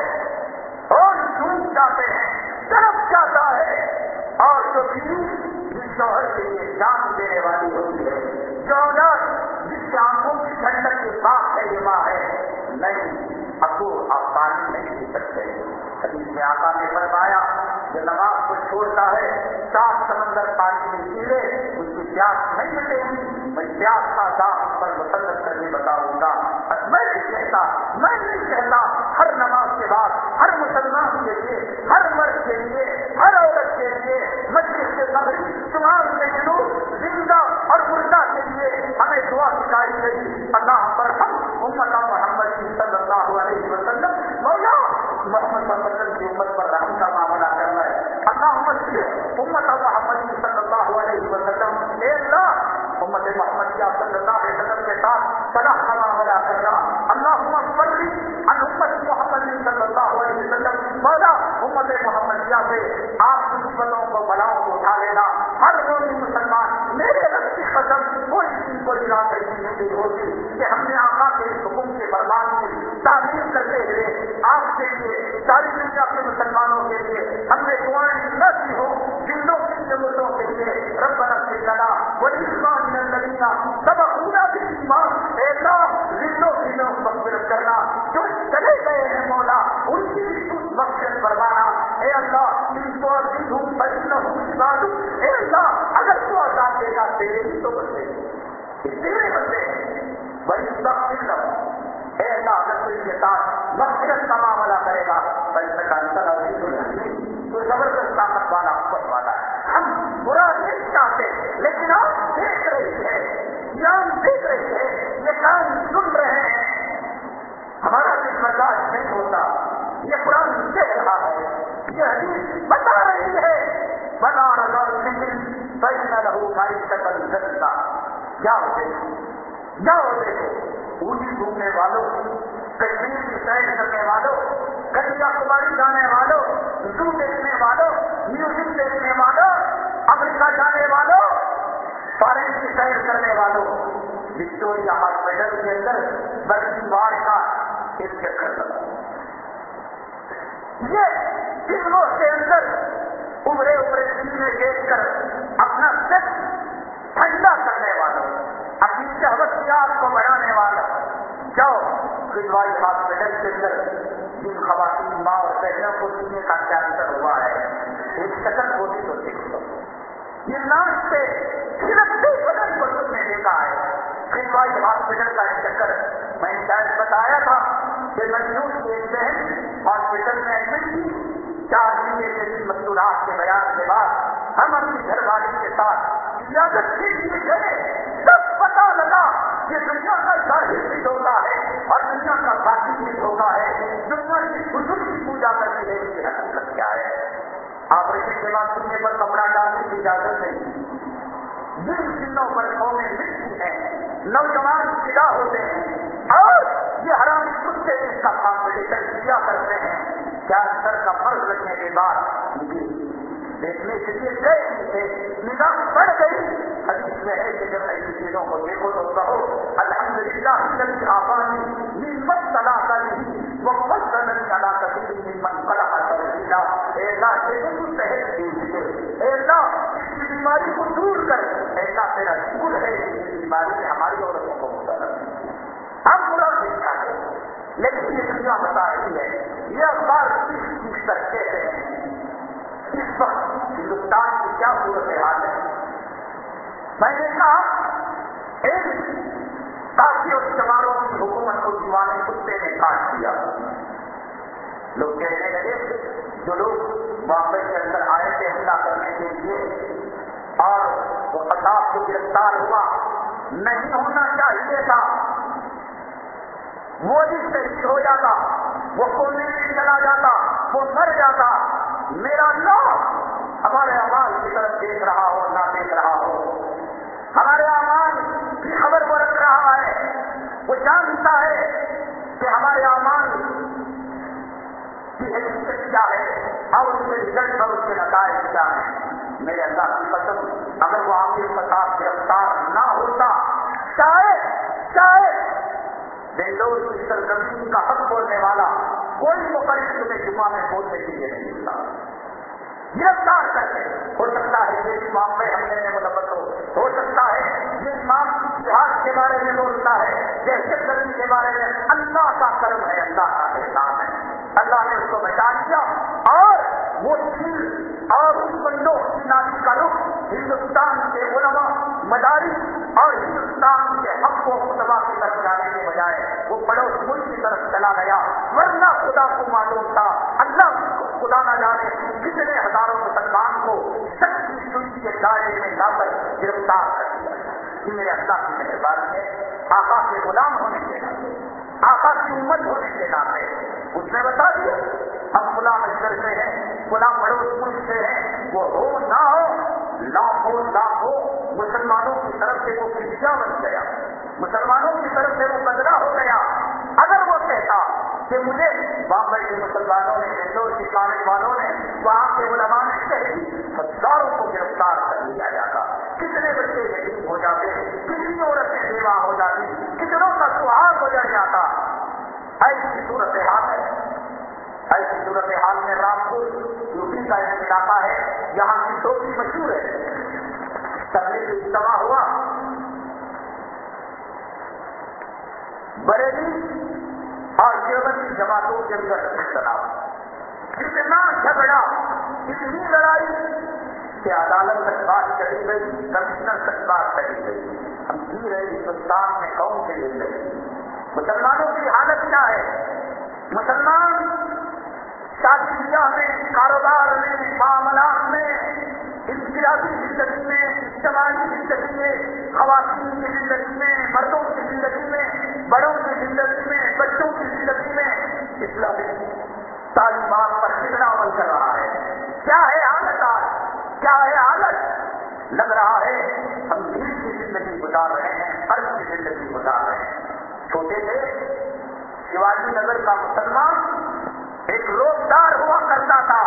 اور ڈوب جاتے ہیں، طرف جاتا ہے، اور جو بیوی جس شوہر کے لیے جان دینے والی ہوتی ہے، جو اولاد جس کی آنکھوں کی ٹھنڈک کے پاس ہے یہ ماں ہے، نہیں اب وہ آپ پانی نہیں پی سکتے۔ حدیث میں آقا نے فرمایا جو نماز کو چھوڑتا ہے سات سمندر پانی میں پی لے اس کی پیاس نہیں مٹے گی، میں پیاس کا عذاب اس پر مسلط کرنے بتاؤں گا۔ میں نہیں کہتا میں نہیں کہتا ہر نماز کے بعد ہر مسلمان کے لیے، ہر مرد کے لیے، ہر عورت کے لیے، مسجد سے مغرب شمال سے جنوب، زندہ اور مردہ کے لیے ہمیں دعا سکھائی گئی، اللہ پر ہم امت محمد صلی اللہ علیہ وسلم، مولا محمد صلی اللہ علیہ وسلم کی امت پر رحم کا معاملہ کرنا ہے، اللہ امت محمد صلی اللہ علیہ وسلم، اے اللہ امت محمد صلی اللہ علیہ وسلم کے ساتھ صلاح کا معاملہ کرنا، اللہم صلی عن امت محمد صلی اللہ علیہ وسلم، مولا امت محمدیہ سے آپ کی مصیبتوں کو بلاؤں کو اٹھا لینا، ہر مومن مسلمان میرے رب کی قسم کوئی چیز کو جلا کر نہیں ہوتی کہ ہم نے آقا کے حکم کے فرمان کی تعمیر کرتے ہوئے آپ کے لیے ساری دنیا کے مسلمانوں کے لیے ہم نے دعائیں نہ کی ہو، جنوں کی ضرورتوں کے لیے ربنا اغفر لنا ولإخواننا الذين سبقونا بالإيمان، اے اللہ زندوں کی میں مغفرت کرنا، جو چلے گئے ہیں مولا ان کی بھی کچھ مغفرت فرمانا، اے اللہ ان کو عزیزوں فإنهم عبادك، اے اللہ اگر تو عذاب دے گا تیرے ہی تو بندے تیرے بندے بڑی تغفر لهم، اے اللہ اگر تو ان کے ساتھ مغفرت کا معاملہ کرے گا فإنك أنت العزيز الحكيم، تو زبردست طاقت والا قوت والا ہے، ہم برا نہیں چاہتے لیکن آپ دیکھ رہے ہیں، یہ ہم دیکھ رہے ہیں، یہ کام سن رہے ہیں، برداشت نہیں ہوتا. یہ قرآن کہہ رہا ہے, یہ حدیث بتا رہی ہے, بنا رضا سندھ فیصلہ لہو بھائی شکل جنتا. جاؤ دیکھو, جاؤ دیکھو, اونچی گھومنے والوں, کشمیر کی سیر کرنے والوں, کنیا کماری جانے والوں, زو دیکھنے والوں, میوزک دیکھنے والوں, امریکہ جانے والوں, فارن کی سیر کرنے والوں, وکٹوریا ہاسپٹل کے اندر برقی وار کا ایک چکر لگا. یہ فلموں کے اندر ابھرے ابھرے فلمیں دیکھ کر اپنا سچ ٹھنڈا کرنے والوں, اپنی شہوتیات کو بڑھانے والا, جاؤ فلوائی ہاسپٹل کے اندر جن خواتین ماں اور بہنوں کو سینے کا کینسر ہوا ہے, ایک چکر ہوتی تو دیکھو. یہ ناچ سے صرف دس بدن کو تم نے دیکھا ہے. فلوائی ہاسپٹل کا ایک چکر میں نے شاید بتایا تھا کہ منجوش کی ایک بہن ہاسپٹل میں ایڈمٹ تھی. چار مہینے کے مستورات کے بیان کے بعد ہم اپنی گھر والی کے ساتھ اجازت کے لیے گئے. تب پتا لگا کہ دنیا کا ظاہر بھی دھوکا ہے اور دنیا کا باطن بھی دھوکا ہے. دنیا کی بزرگ کی پوجا کرتی ہے, اس کی حقیقت کیا ہے. آپریشن کے بعد سننے پر کپڑا ڈالنے کی اجازت نہیں. جن چنوں پر قومیں ملتی ہیں, نوجوان فدا ہوتے ہیں اور یہ حرامی کتے اس کا کمپٹیشن کیا کرتے ہیں. کیا سر کا فرض رکھنے کے بعد دیکھنے کے لیے گئے تھے, نظام بڑھ گئی. حدیث میں ہے کہ جب ایسی چیزوں کو دیکھو تو کہو الحمدللہ الذی آفانی من طلاق لی وفضلنی علی کثیر ممن خلق تفضیلا. اے اللہ یہ صحت دیجیے, اے اللہ اس کی بیماری کو دور کر, اے اللہ تیرا شکر ہے اس بیماری نے ہماری عورتوں کو مبتلا کیا. ہم برا نہیں چاہتے, لیکن یہ دنیا بتا رہی ہے. یہ اخبار کس چیز تک کہتے ہیں اس وقت ہندوستان کی کیا صورت حال ہے. میں نے کہا ایک کافی اور چماروں کی حکومت کو دیوانے کتے نے کاٹ دیا. لوگ کہنے لگے جو لوگ بامبئی کے اندر آئے تھے حملہ کرنے کے لیے اور وہ خطاب کو گرفتار ہوا, نہیں ہونا چاہیے تھا, وہ بھی شہید ہو جاتا, وہ کونے میں چلا جاتا, وہ مر جاتا. میرا اللہ ہمارے اعمال کی طرف دیکھ رہا ہو نہ دیکھ رہا ہو, ہمارے اعمال کی خبر وہ رکھ رہا ہے. وہ جانتا ہے کہ ہمارے اعمال کی حقیقت کیا ہے اور اس کے رزلٹ اور اس کے نتائج کیا ہیں. میرے اللہ کی قسم اگر وہ عامر فساد گرفتار نہ ہوتا, شاید شاید بنگلور کی سرزمین کا حق بولنے والا کوئی مقرر تمہیں جمعہ میں بولنے کے لیے نہیں ملتا. گرفتار کرتے ہو سکتا ہے یہ امام میں حملے میں ملوث ہو, ہو سکتا ہے یہ امام جہاد کے بارے میں بولتا ہے, دہشت گردی کے بارے میں. اللہ کا کرم ہے, اللہ کا احسان ہے, اللہ نے اس کو بچا لیا اور وہ دل اور اس بندوں کی نامی کا رخ ہندوستان کے علماء, مدارس اور ہندوستان کے حق و مقتبہ کی طرف جانے کے بجائے وہ پڑوس ملک کی طرف چلا گیا. ورنہ خدا کو معلوم تھا, اللہ خدا نہ جانے کتنے ہزاروں مسلمان کو شک کی سوئی کے دائرے میں لا کر گرفتار کر دیا. یہ میرے اللہ کی مہربانی ہے. آقا کے غلام ہونے کے ناطے, آقا کی امت ہونے کے ناطے اس نے بتا دیا ہم فلاں مشکل سے ہیں, فلاں پڑوس ملک سے ہیں. وہ ہو نہ ہو, لاکھوں لاکھوں مسلمانوں کی طرف سے وہ فدیہ بن گیا, مسلمانوں کی طرف سے وہ بدلہ ہو گیا. اگر وہ کہتا کہ مجھے بامبئی کے مسلمانوں نے, بنگلور کے کالج والوں نے, وہاں کے علماء نے کہی ہزاروں کو گرفتار کر لیا جاتا, کتنے بچے یتیم ہو جاتے, کتنی عورتیں بیوہ ہو جاتی, کتنوں کا سہاگ ہو جاتا. ایسی صورت حال ہے. ایسی صورت حال میں رامپور یوپی کا ایک علاقہ ہے, یہاں کی ٹوپی مشہور ہے. تبلیغ اجتماع ہوا, بریلی اور دیوبندی جماعتوں کے اندر اختلاف, اتنا جھگڑا, اتنی لڑائی کہ عدالت تک بات چلی گئی, کمشنر تک بات چلی گئی. ہم جی رہے ہندوستان میں کون سے زندگی, مسلمانوں کی حالت کیا ہے. مسلمان شادی بیاہ میں, کاروبار میں, معاملات میں, انفرادی زندگی میں, اجتماعی زندگی میں, خواتین کی زندگی میں, مردوں کی زندگی میں, بڑوں کی زندگی میں, بچوں کی زندگی میں اسلامی تعلیمات پر کتنا عمل کر رہا ہے. کیا ہے حالت آج, کیا ہے حالت؟ لگ رہا ہے ہم دل کی زندگی گزار رہے ہیں, فرض کی زندگی گزار رہے ہیں. چھوٹے تھے شیواجی نگر کا مسلمان ایک روزگار ہوا کرتا تھا,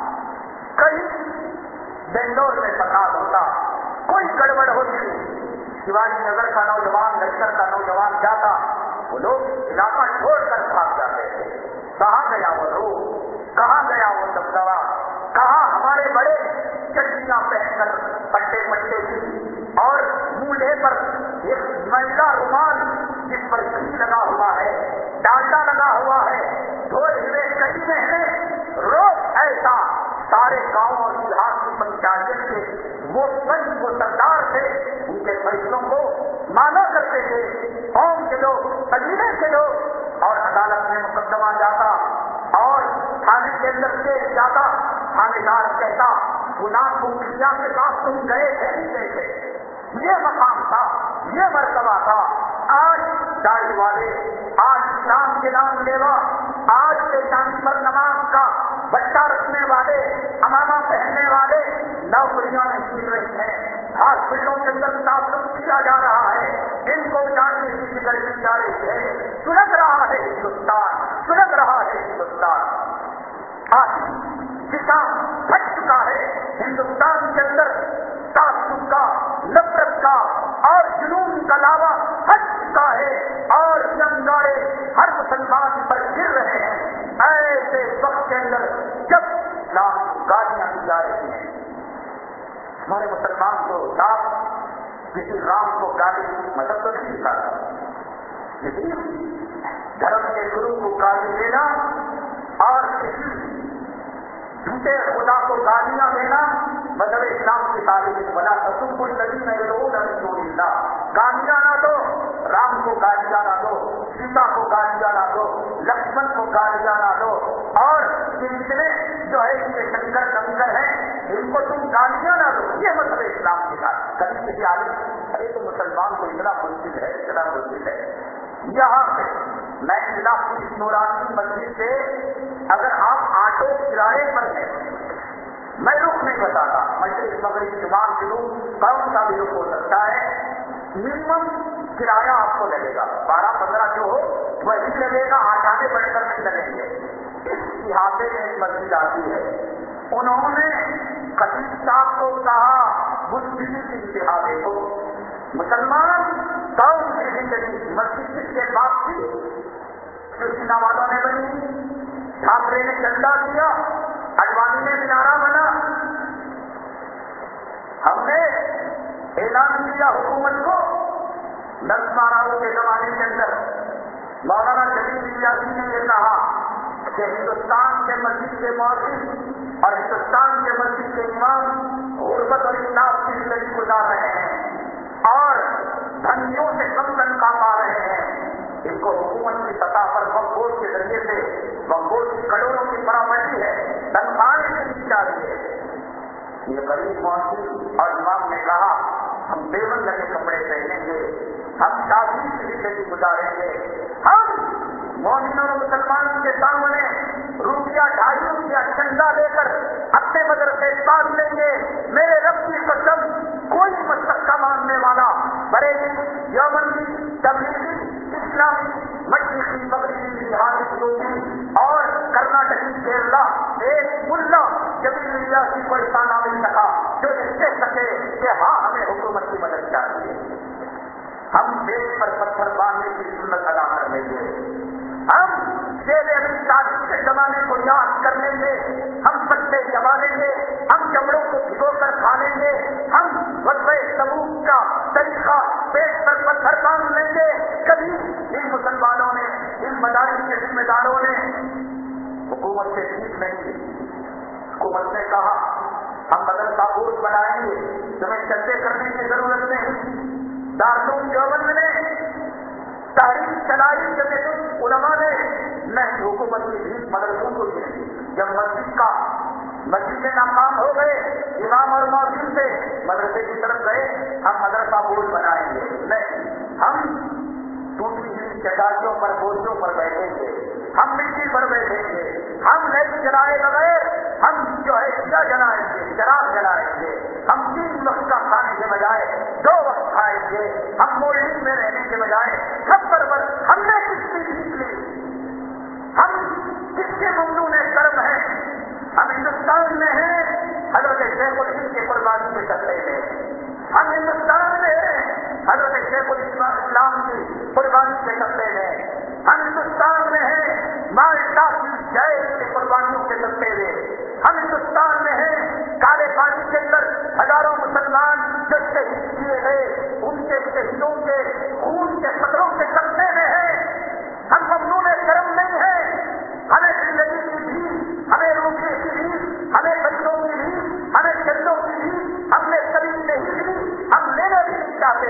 کہیں بنگلور میں فساد ہوتا, کوئی گڑبڑ ہوتی, شیواجی نگر کا نوجوان لشکر کا نوجوان جاتا, وہ لوگ علاقہ چھوڑ کر بھاگ جاتے تھے. کہاں گیا وہ لوگ, کہاں گیا وہ دبدبا, کہاں ہمارے بڑے چٹیاں پہن کر پٹے پٹے کی اور مولے پر ایک میلا رومال جس پر گھی لگا ہوا ہے, ڈالڈا لگا ہوا ہے, دھوئے ہوئے کئی مہینے روز ایسا سارے گاؤں اور دیہات کی پنچایت کے وہ سنگ وہ سردار تھے, ان کے فیصلوں کو مانا کرتے تھے قوم کے لوگ, قبیلے کے لوگ, اور عدالت میں مقدمہ جاتا اور تھانے کے اندر سے جاتا, تھانے دار کہتا گناہ کو کیا کے پاس تم گئے تھے نہیں گئے تھے. یہ مقام تھا, یہ مرتبہ تھا. آج داڑھی والے, آج اسلام کے نام لیوا, آج پیشانی پر نماز کا بچہ رکھنے والے, امامہ پہننے والے نوکریاں نہیں مل رہی ہیں, ہاسپٹلوں کے اندر تعلق کیا جا رہا ہے, ان کو جاننے کی فکر کی جا رہی ہے. سلگ رہا ہے ہندوستان, سلگ رہا ہے ہندوستان. آج کسان پھٹ چکا ہے ہندوستان کے اندر, تعصب کا, نفرت کا اور جنون کا لاوا پھٹ چکا ہے, اور جنگارے ہر مسلمان پر گر رہے ہیں. ایسے وقت کے اندر جب اسلام کو گالیاں دی جا رہی ہیں, ہمارے مسلمان کو صاف کسی رام کو گالی مطلب تو نہیں دکھاتا, لیکن دھرم کے گرو کو گالی دینا اور کسی جھوٹے خدا کو گالیاں دینا مطلب اسلام کی تعلیم بنا تصب الذین یدعون من دون اللہ. گالیاں نہ دو, رام کو گالیاں نہ دو, سیتا کو گالیاں نہ دو, لکشمن کو گالیاں نہ دو, اور جتنے جو ہے ان کے شنکر شنکر ہیں ان کو تم گالیاں نہ دو. یہ مطلب اسلام کے ساتھ. کبھی کسی عالم ارے تو مسلمان کو اتنا مشکل ہے, اتنا مشکل ہے. یہاں سے میں علاق کی اس نورانی مسجد سے اگر آپ آٹو کرائے پر ہیں, میں رخ نہیں بتاتا, مشرق مغرب شمال جنوب کون سا بھی رخ ہو سکتا ہے, منیمم کرایہ آپ کو لگے گا بارہ پندرہ جو ہو وہی لگے گا, آٹھ آگے بڑھ کر نہیں لگیں گے. اس احاطے میں ایک مسجد آتی ہے, انہوں نے خطیب صاحب کو کہا بزدلی کی انتہا دیکھو, مسلمان قوم کی زندگی مسجد کس کے پاس تھی, سینا والوں نے بنی, ٹھاکرے نے چندہ دیا, اڈوانی نے مینارہ بنا. ہم نے اعلان کیا حکومت کو, نظم آراؤ کے زمانے کے اندر مولانا شریف ریاضی نے یہ کہا کہ ہندوستان کے مسجد کے مؤذن اور ہندوستان کے مسجد کے امام غربت اور انصاف کی زندگی گزار رہے ہیں اور دھنیوں سے کم تنخواہ پا رہے ہیں. ان کو حکومت کی سطح پر وقف بورڈ کے ذریعے سے وقف بورڈ کی کروڑوں کی پراپرٹی ہے, تنخواہیں نہیں چاہیے. یہ غریب مؤذن اور امام نے کہا ہم بیون لگے کپڑے پہنیں گے, ہم شادی کی زندگی گزاریں گے, ہم مومن اور مسلمان کے سامنے روپیہ ڈھائی روپیہ چندہ لے کر اپنے مدرسے پال لیں گے. میرے رب کی قسم کوئی مسلک کا ماننے والا بریلی, دیوبندی, تبلیغی, اسلامی, مشرقی, مغربی, بہاری, صوفی اور کرناٹکی, کیرلا ایک ملا جبھی ریاضی کو ایسا نہ مل سکا جو یہ کہہ سکے کہ ہاں ہمیں حکومت کی مدد چاہیے. ہم پیٹ پر پتھر باندھنے کی سنت ادا کر لیں گے, ہم شیر ابھی تعلیم کے زمانے کو یاد کر لیں گے, ہم پتے جما لیں گے, ہم چمڑوں کو بھگو کر کھا لیں گے, ہم غزوہ تبوک کا طریقہ پیٹ پر پتھر باندھ لیں گے. کبھی ان مسلمانوں نے, ان مدارس کے ذمہ داروں نے حکومت سے سیکھ نہیں لی. حکومت نے کہا ہم مدرسہ بورڈ بنائیں گے, تمہیں چندے کرنے کی ضرورت نہیں. دارالعلوم دیوبند نے تحریک چلائی جب علماء نے نہیں, حکومت کی بھی مدرسوں کو دی. جب مسجد کا مسجد میں ناکام ہو گئے امام اور مؤذن سے مدرسے کی طرف گئے, ہم مدرسہ بورڈ بنائیں گے. نہیں, ہم टूटी हुई चटाइयों पर बोरियों पर बैठेंगे, हम मिट्टी पर बैठेंगे, हम नहीं जलाए बगैर हम जो है दिया जलाएंगे, शराब जलाएंगे, हम तीन वक्त का खाने के बजाय दो वक्त खाएंगे, हम मोल्डिंग में रहने के बजाय सब बरबर। हमने किसकी जीत ली? हम किसके ममनून कर्म है? हम हिंदुस्तान में हैं हजरत शेखुल हिंद के कुर्बानी के सत्ते में, हम हिंदुस्तान में हैं हजरत शेखुल इस्लाम की कुर्बानी के सत्ते में, हम हिंदुस्तान में हैं माल्टा की जय की कुर्बानियों के सत्ते में, हम हिंदुस्तान में हैं काले पानी के अंदर हजारों मुसलमान जो शहीद किए गए उनके शहीदों के खून के खतरों के सत्ते में हैं। हम ममनून कर्म नहीं है, हमें जिंदगी की भी, हमें रोटी की भी, हमें बच्चों की भी, हमें चंदों की भी हमने कभी नहीं ली, हम लेना भी नहीं चाहते।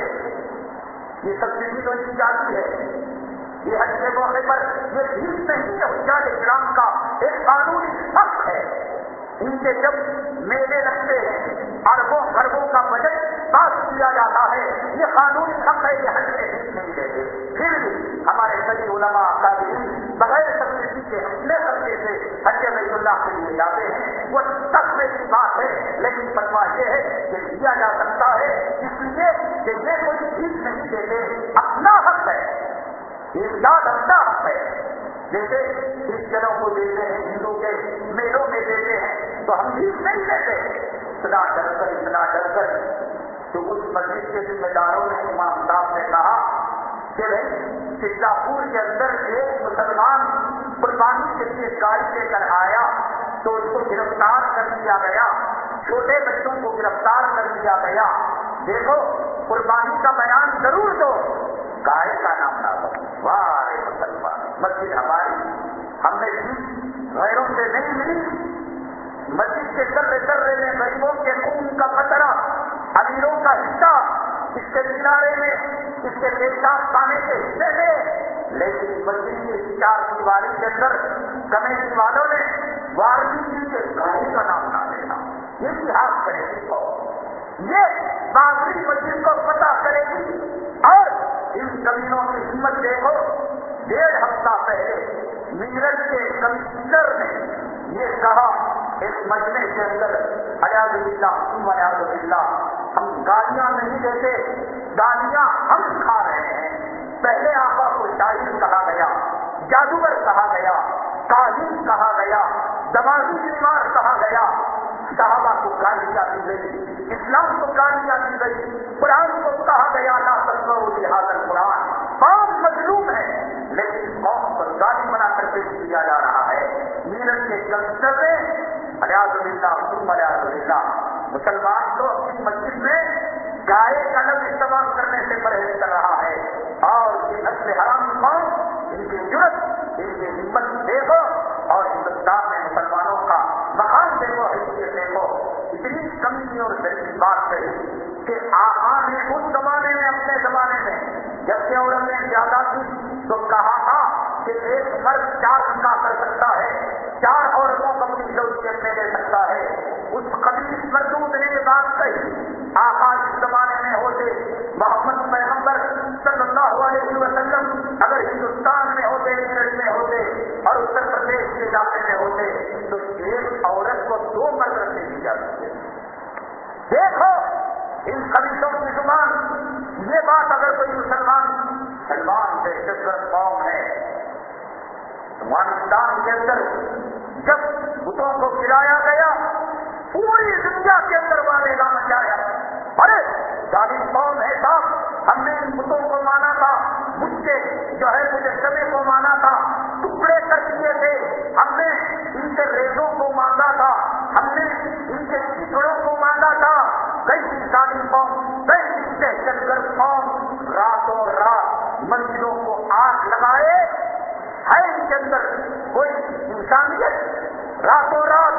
ये सब चीजें तो नहीं जाती है। ये हज के मौके पर ये भीख नहीं है, हुज्जाज इस्लाम का एक कानूनी हक है। इनके जब मेले लगते हैं, अरबों खरबों का बजट पास किया जाता है, ये कानूनी हक है, ये हज के भीख नहीं देते। फिर भी हमारे सभी उलमा कादिरीन बगैर तकलीफी के अपने खर्चे से हज बैतुल्लाह के लिए जाते हैं। वो तक में की बात है, लेकिन फतवा ये है कि दिया जा सकता है, इसलिए कि ये कोई भीख नहीं देते, अपना हक है, इमदाद अपना हक है। जैसे क्रिश्चनों को देते हैं, हिंदू के मेलों में देते हैं, तो हम भीख नहीं देते। इतना डर कर इतना डर कर तो उस मस्जिद के जिम्मेदारों ने, इमाम साहब ने कहा कि भाई सिद्धापुर के अंदर एक मुसलमान कुर्बानी के लिए गाड़ी लेकर आया तो उसको गिरफ्तार कर दिया गया, छोटे बच्चों को गिरफ्तार कर दिया गया। देखो कुर्बानी का बयान जरूर दो, गाय का नाम ना दो। वाह मुसलमान, मस्जिद हमारी, हमने गैरों से नहीं मिली। मस्जिद के कर्रे कर्रे में गरीबों के खून का कतरा, अमीरों का हिस्सा, इसके किनारे में, इसके पेशाब खाने के हिस्से में, लेकिन मस्जिद की चार दीवारी के अंदर कमेटी वालों ने वार्निंग की कि गाय का नाम ना लेना। ये इतिहास करेगी तो ये बाबरी मस्जिद को पता करेगी। और इन कमीनों की हिम्मत देखो, डेढ़ हफ्ता पहले मीरठ के कमिश्नर ने ये कहा इस मजमे के अंदर, अयाजुबिल्लाह अयाजुबिल्लाह, हम गालियां नहीं देते, गालियां हम खा रहे हैं। पहले आका को शाहिद कहा गया, जादूगर कहा गया, काहिन कहा गया, दमागी बीमार कहा गया, सहाबा को गालियां दी गई, इस्लाम को गालियां दी गई, कुरान को कहा गया ना तस्मऊ लिहाज़ल कुरान। कौम मजलूम है, लेकिन कौम पर गाली बना कर पेश किया जा रहा है। मीरठ के कमिश्नर ने अलियाजुबिल्लाह मुसलमान को अपनी मस्जिद में गाय का लफ्ज़ इस्तेमाल करने से परहेज कर रहा है। और ये नस्ल हराम कौम, इनकी जुर्रत, इनकी हिम्मत देखो, और हिंदुस्तान में मुसलमानों का मकान देखो, हैसियत देखो। इतनी कमी और दलील बात कही कि आका ने उस जमाने में, अपने जमाने में जब से औरत ने ज्यादा की तो कहा था कि एक मर्द चार निकाह कर सकता है, चार औरतों को अपनी जरूरत में दे सकता है। उस कबीर मरदूद ने ये बात कही। आका इस जमाने में होते, मोहम्मद पैगंबर सल्लल्लाहु अलैहि वसल्लम अगर हिंदुस्तान में होते, मेरठ में होते और उत्तर प्रदेश के इलाके में होते, तो एक औरत को दो मर्द रखने दी जाती है। देखो इन कबीरों की जुबान, ये बात अगर कोई मुसलमान, सलमान दहशतगर्द कौम है, अफगानिस्तान के अंदर जब बुतों को गिराया गया, पूरी दुनिया के अंदर वालेगा मचाया, अरे जालिम कौम है साहब, हमने इन बुतों को माना था, मुझसे जो है मुझे समय को माना था, टुकड़े कर दिए थे, हमने इनके रेजों को मांगा था, हमने इनके चिकड़ों को मांगा था। कैसी जालिम कौम, कैसी दहशतगर्द कौम, रातों रात मंदिरों को आग लगाए, है इनके अंदर कोई इंसानियत? रातों रात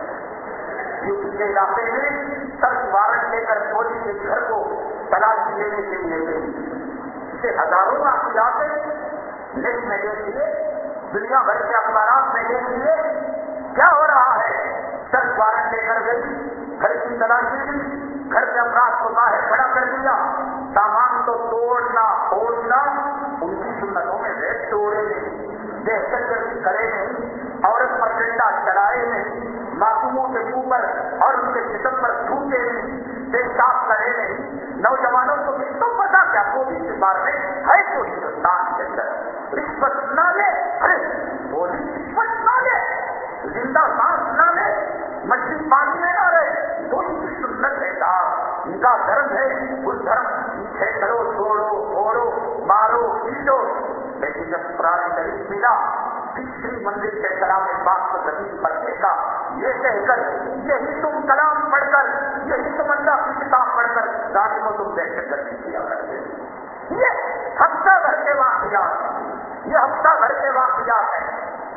यूपी के इलाके में सर्च वारंट लेकर मोदी के घर को तलाशी लेने के लिए गई। इसे हजारों का इलाके नेट में देखिए, दुनिया भर के अखबारात में देखिए, क्या हो रहा है। सर्च वारंट लेकर गई, घर की तलाशी ली, घर के अपराध को बाहर खड़ा कर दिया, सामान تو توڑنا پھوڑنا ان کی سنتوں میں سے توڑے نہیں، دہشت گردی کرے نہیں، عورت پر ڈنڈا چلائے نہیں، معصوموں کے منہ پر اور ان کے جسم پر تھوکے نہیں، پیشاب کرے نہیں۔ نوجوانوں کو بھی تو پتا کیا وہ بھی اس بار میں ہے تو ہندوستان کے اندر رشوت نہ لے، ارے وہ رشوت نہ لے، زندہ سانس نہ لے، مچھلی پانی میں نہ رہے، تو ان کی سنت ہے صاحب، ان کا دھرم ہے، اس دھرم پیچھے کرو، توڑو پھوڑو مارو پیٹو۔ لیکن جب قرآن شریف ملا تیسری منزل کے کلام پاک کو زمین پر دیکھا، یہ کہہ کر یہی تم کلام پڑھ کر، یہی تم اللہ کی کتاب پڑھ کر ظالموں تم دہشت گردی کیا کرتے۔ یہ ہفتہ بھر کے واقعات ہیں، یہ ہفتہ بھر کے واقعات ہیں۔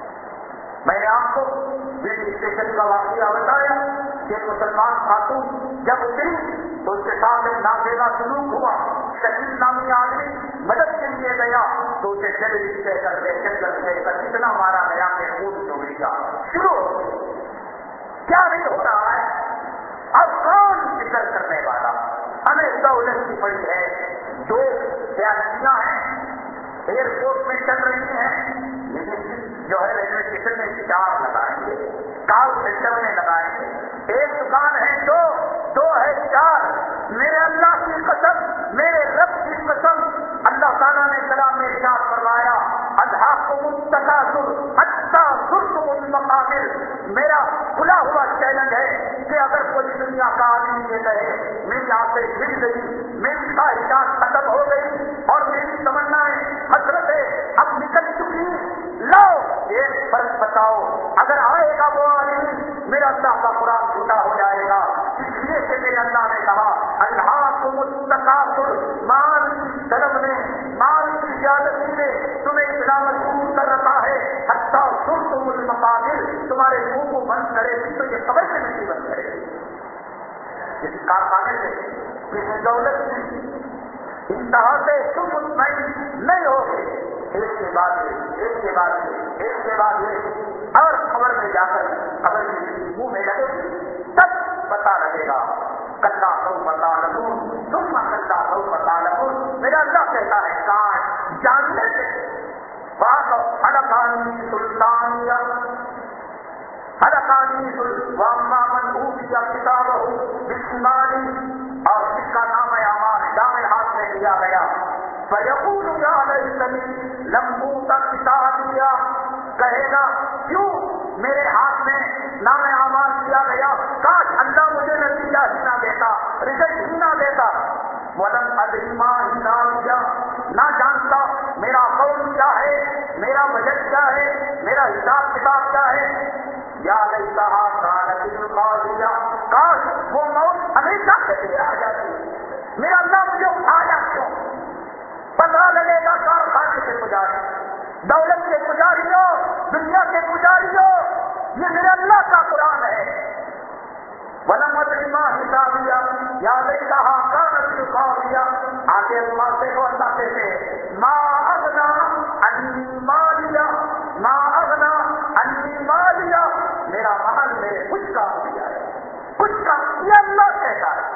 میں نے آپ کو ریلوے اسٹیشن کا واقعہ بتایا کہ مسلمان خاتون جب اتری تو اس کے ساتھ ایک ناگزیرہ سلوک ہوا، شکیل نامی آدمی مدد کے لیے گیا تو اسے ٹیلیویژن کہہ کر دہشت گرد کہہ کر اتنا مارا گیا کہ خون چوری کا شروع ہو گئی۔ کیا نہیں ہو رہا ہے؟ اب کون فکر کرنے والا؟ ہمیں سہولت کی پڑی ہے، دو سیاستیاں ہیں ایئرپورٹ میں چل رہی ہیں، لیکن جو ہے ریلوے اسٹیشن میں چار لگائیں گے، کال سینٹر میں لگائیں گے، ایک دکان ہے دو، دو ہے چار۔ میرے اللہ کی قسم، میرے رب کی قسم، اللہ تعالیٰ نے کلام میں ارشاد فرمایا اضحاکم التکاثر حتی زرتم المقابر۔ میرا کھلا ہوا چیلنج ہے کہ اگر کوئی دنیا کا آدمی یہ کہے میری آنکھیں کھل گئی، میری خواہشات ختم ہو گئی اور میری تمنائیں حسرتیں اب نکل چکی، لاؤ ایک فرق بتاؤ، اگر آئے گا وہ آدمی میرا اللہ کا قرآن جھوٹا ہو جائے گا۔ اس لیے کہ میرے اللہ نے کہا الہاکم التکاثر، مال کی طلب نے، مال کی زیادتی نے تمہیں اتنا مجبور کر رکھا ہے حتیٰ زرتم المقابر، تمہارے منہ کو بند کرے گی تو یہ قبر سے نہیں بند کرے گی۔ اس کارخانے سے کسی دولت کی انتہا سے تم مطمئن نہیں ہوگے، ایک کے بعد ایک کے بعد ایک کے بعد ایک اور خبر میں جا کر خبر کی منہ میں لگے گی تب پتا لگے گا۔ کلّا سوف تعلمون ثم کلّا سوف تعلمون۔ میرا اللہ کہتا ہے کاش جاننے سے حلقانی سلطانیہ حلقانی واما من اوتی کتابہ بشمالی، اور جس کا نام اعمال دائیں ہاتھ میں دیا گیا فیقول یا لیتنی لم اوت کتابیہ، کہے گا کیوں میرے ہاتھ میں نام اعمال دیا گیا، کاش اللہ مجھے نتیجہ ہی نہ دیتا، رزلٹ ہی نہ دیتا۔ ولم ادری ما حسابیہ، نہ جانتا میرا قول کیا ہے، میرا بجٹ کیا ہے، میرا حساب کتاب کیا ہے۔ یا لیتہا کانت القاضیہ، کاش وہ موت ہمیشہ کے لیے آ جاتی، میرا اللہ مجھے اٹھایا کیوں۔ پتہ لگے گا کارخانے کے پجاری، دولت کے پجاریوں، دنیا کے پجاریوں، یہ میرے اللہ کا قرآن ہے۔ وَلَمْ أَدْرِ مَا حِسَابِيَهْ يَا لَيْتَهَا كَانَتِ الْقَاضِيَةَ۔ آگے اللہ سے کو اللہ کہتے ہیں مَا أَغْنَىٰ عَنِّي مَالِيَهْ مَا أَغْنَىٰ عَنِّي مَالِيَهْ، میرا مال میرے کچھ کام کیا ہے، کچھ کام، یہ اللہ کہتا ہے۔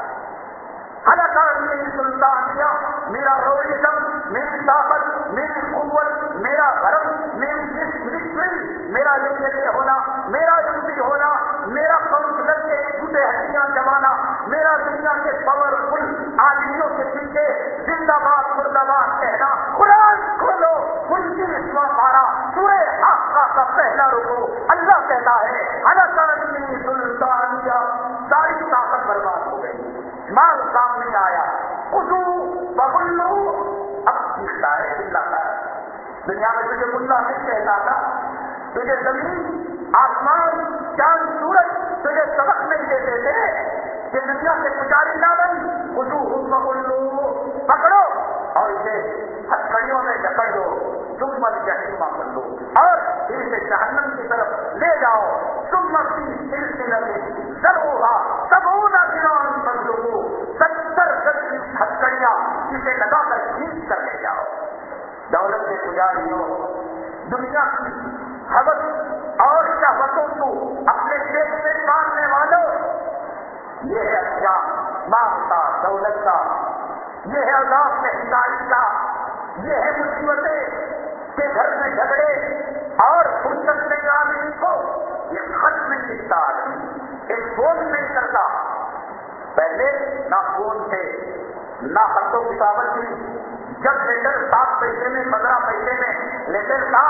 حلقانی سلطانیہ، میرا رویزم، میری طاقت، میری قوت، میرا غرب، میری ڈسپلن، میرا یہ ہونا، میرا یوزی ہونا، میرا کونسلر کے جھوٹے ہڈیاں جمانا، میرا دنیا کے پاورفل آدمیوں کے پیچھے زندہ باد مردہ باد کہنا۔ قرآن کھولو، ان کی اسما پارا سورہ حاقہ کا پہلا رکوع، اللہ کہتا ہے حلقانی سلطانیہ، ساری طاقت برباد ہو گئی، مال کام نہیں آیا، خذو وغلو، اب سیکھتا ہے اللہ کا۔ دنیا میں تجھے ملا نہیں کہتا تھا، تجھے زمین آسمان چاند سورج تجھے سبق نہیں دیتے تھے کہ دنیا سے پجاری نہ بن، خذو وغلو، پکڑو اور اسے ہتھکڑیوں میں جکڑ دو، ثم الجحیم صلو، اور پھر اسے جہنم کی طرف لے جاؤ، ثم فی سلسلۃ ذرعها سبعون ذراعا فاسلکوہ، ستر گز کی ہتھکڑیاں اسے لگا کر کھینچ کر لے جاؤ۔ دولت کے پجاریوں، دنیا کی حوث اور شہوتوں کو اپنے پیٹ میں باندھنے والوں، یہ ہے اچھا مال کا، دولت کا، یہ ہے عذاب محتاجی کا، یہ ہے مصیبتیں کہ گھر میں جھگڑے اور فرصت نہیں آدمی کو، یہ خط نہیں لکھتا آدمی، ایک فون نہیں کرتا۔ پہلے نہ فون تھے نہ خط و کتابت تھی، جب لیٹر سات پیسے میں پندرہ پیسے میں لیٹر تھا،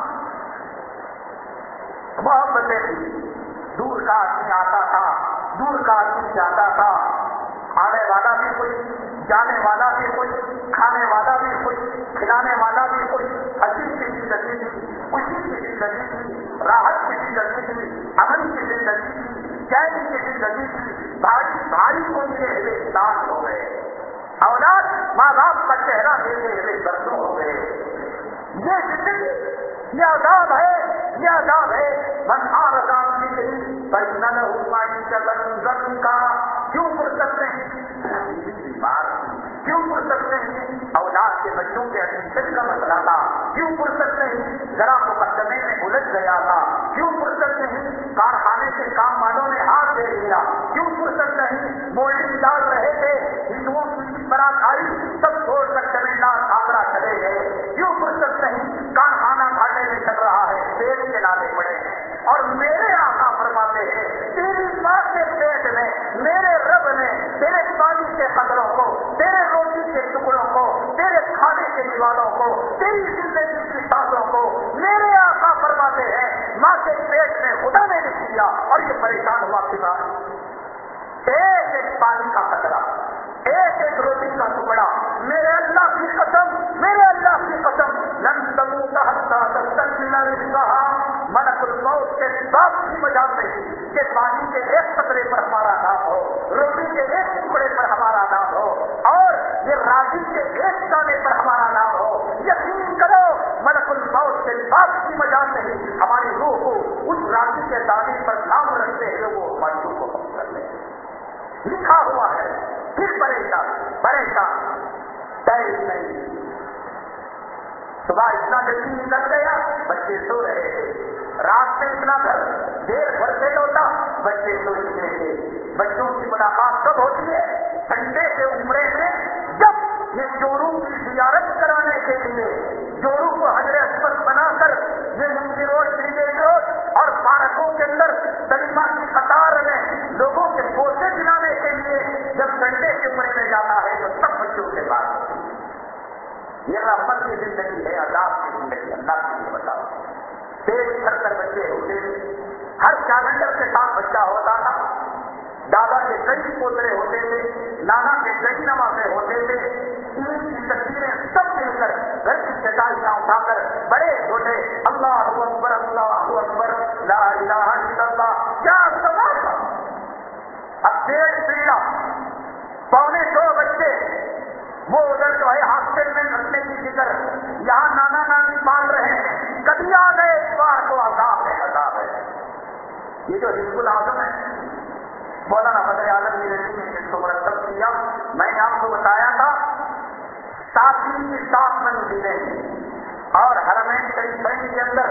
محبتیں تھی، دور کا آدمی آتا تھا، دور کا آدمی جاتا تھا، آنے والا بھی کوئی، جانے والا بھی کوئی، کھانے والا بھی کوئی، کھلانے والا بھی کوئی، ہنسی کی زندگی تھی، خوشی کی زندگی تھی، راحت کی زندگی تھی، امن کی زندگی تھی، چین کی زندگی تھی، بھائی بھائی کو ملے ہوئے دان ہو گئے، اولاد ماں باپ کا چہرہ دیتے ہوئے دردوں ہو گئے۔ یہ زندگی، یہ عذاب ہے، یہ عذاب ہے۔ من آرزا ذکری فإن له معیشۃ ضنکا، کیوں فرصت نہیں؟ بیمار کیوں فرصت نہیں؟ اولاد کے بچوں کے ایڈمیشن کا مسئلہ تھا، کیوں فرصت نہیں؟ ذرا مقدمے میں الجھ گیا تھا، کیوں فرصت نہیں؟ کارخانے کے کام والوں نے ہاتھ دے دیا، کیوں فرصت نہیں؟ مولوی ڈال رہے تھے، ہندوؤں کی برات آئی، سب چھوڑ کر زمیندار آگرہ چلے گئے، کیوں فرصت نہیں؟ کارخانہ گھاٹے میں چل رہا ہے، پیٹ کے لانے پڑے ہیں، اور میرے آقا فرماتے ہیں تیری ماں کے پیٹ میں میرے رب نے تیرے پانی کے قطروں کو، تیرے روٹی کے ٹکڑوں کو، تیرے کھانے کے دیواروں کو، تیری زندگی کی سانسوں کو، میرے آقا فرماتے ہیں ماں کے پیٹ میں خدا نے لکھ دیا، اور یہ پریشان ہوا کتا ایک ایک پانی کا قطرہ، ایک ایک روٹی کا ٹکڑا، میرے اللہ کی قسم، میرے اللہ کی قسم، لن تموت حتی تستکمل رزقھا، ملک الموت کے باپ کی مجال نہیں کہ پانی کے ایک قطرے پر ہمارا نام ہو، روٹی کے ایک ٹکڑے پر ہمارا نام ہو، اور یہ راضی کے ایک دانے پر ہمارا نام ہو۔ یقین کرو ملک الموت کے باپ کی مجال نہیں ہماری روح کو اس راضی کے دانے پر نام رکھتے ہوئے وہ ہماری روح کو کم کر لے، لکھا ہوا ہے۔ پھر پریشان پریشان ٹائم نہیں، صبح اتنا جلدی نکل گیا، بچے سو رہے تھے، رات میں اتنا گھر دیر گھر سے لوٹا، بچے سو چکے تھے۔ بچوں کی ملاقات کب ہوتی ہے؟ ٹھنڈے سے عمرے میں، جب یہ جوڑوں کی زیارت کرانے کے لیے جوڑوں کو حجر اسود بنا کر یہ منگی روڈ کرکٹ روڈ اور پارکوں کے اندر سنیما کی قطار میں لوگوں کے پوسے دلانے کے لیے جب ٹھنڈے کے عمرے میں جاتا ہے تو سب بچوں کے پاس یہ رحمت کی زندگی ہے، عذاب کی زندگی، اللہ کے لیے بتاؤ۔ پیٹ بھر کر بچے ہوتے تھے، ہر کیلنڈر کے ساتھ بچہ ہوتا تھا، دادا کے کئی پوترے ہوتے تھے، نانا کے کئی نوازے ہوتے تھے، ان کی تصویریں سب مل کر گھر کی چٹائیاں اٹھا کر بڑے چھوٹے اللہ اکبر اللہ اکبر لا الہ الا اللہ، کیا سما تھا۔ اب ڈیڑھ پیڑا پونے دو بچے، وہ ادھر جو ہے ہاسٹل میں رکھنے کی فکر، یہاں نانا نانی مان رہے ہیں، کبھی آ گئے اس بار تو عذاب ہے عذاب ہے۔ یہ جو حزب الاعظم ہے، مولانا بدر عالم نے اس کو مرتب کیا، میں نے آپ کو بتایا تھا ساتویں کی سات منزلیں، اور حرمین شریفین کے اندر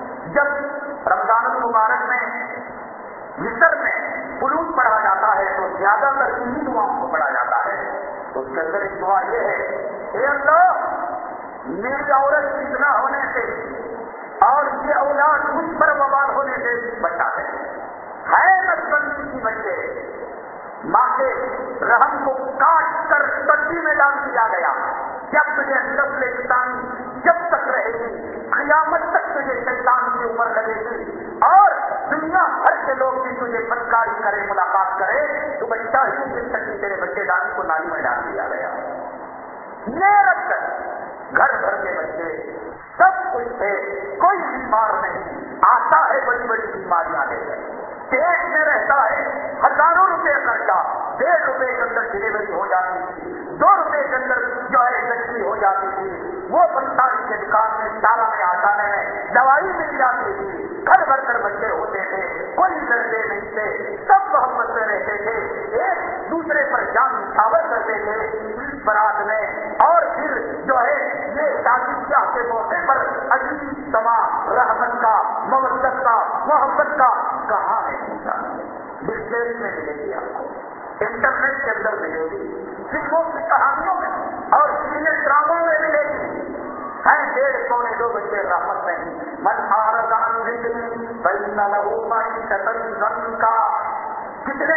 جب رمضان المبارک میں مصر میں قنوت پڑھا جاتا ہے تو زیادہ تر انہی دعاؤں کو پڑھا جاتا ہے، تو اس کے اندر ایک دعا یہ ہے، اے اللہ میری عورت فتنہ ہونے سے اور یہ اولاد مجھ پر وبال ہونے سے بچا دے۔ ہے نسبندی کی بچے، ماں کے رحم کو کاٹ کر ترکی میں ڈال دیا گیا، جب تجھے نسل انسانی جب تک رہے گی، قیامت تک تجھے شیطان کی عمر لگے گی، اور دنیا بھر کے لوگ بھی تجھے بدکاری کرے، ملاقات کرے، تو بچہ ہی مل سکتی، تیرے بچے دانی کو نالی میں ڈال دیا گیا۔ یہ رکھ کر گھر بھر کے بچے سب کچھ تھے، کوئی بیمار نہیں، آتا ہے بڑی بڑی بیماریاں لے کر، پیٹ میں رہتا ہے ہزاروں روپے خرچہ، ڈیڑھ روپے کے اندر ڈلیوری ہو جاتی تھی، دو روپے کے اندر جو ہے ڈلیوری ہو جاتی تھی، وہ پنساری کے دکان میں سارا میں آسانے میں دوائی مل جاتی تھی، گھر بھر کر بچے ہوتے تھے، کوئی ڈرتے نہیں تھے، سب محبت میں رہتے تھے، ایک دوسرے پر جان نچھاور کرتے تھے اس برات میں، اور پھر جو ہے یہ شادی بیاہ کے موقع پر عجیب سما رحمت کا، مودت کا، محبت کا کہاں ہے؟ ڈکشنری میں ملے گی آپ کو، انٹرنیٹ کے اندر ملے گی، فلموں کی کہانیوں میں اور سیریل ڈراموں میں ملے گی. ہے ڈیڑھ پونے دو بجے رحمت نہیں. من اعرض عن ذکری فإن له معیشة ضنکا. کتنے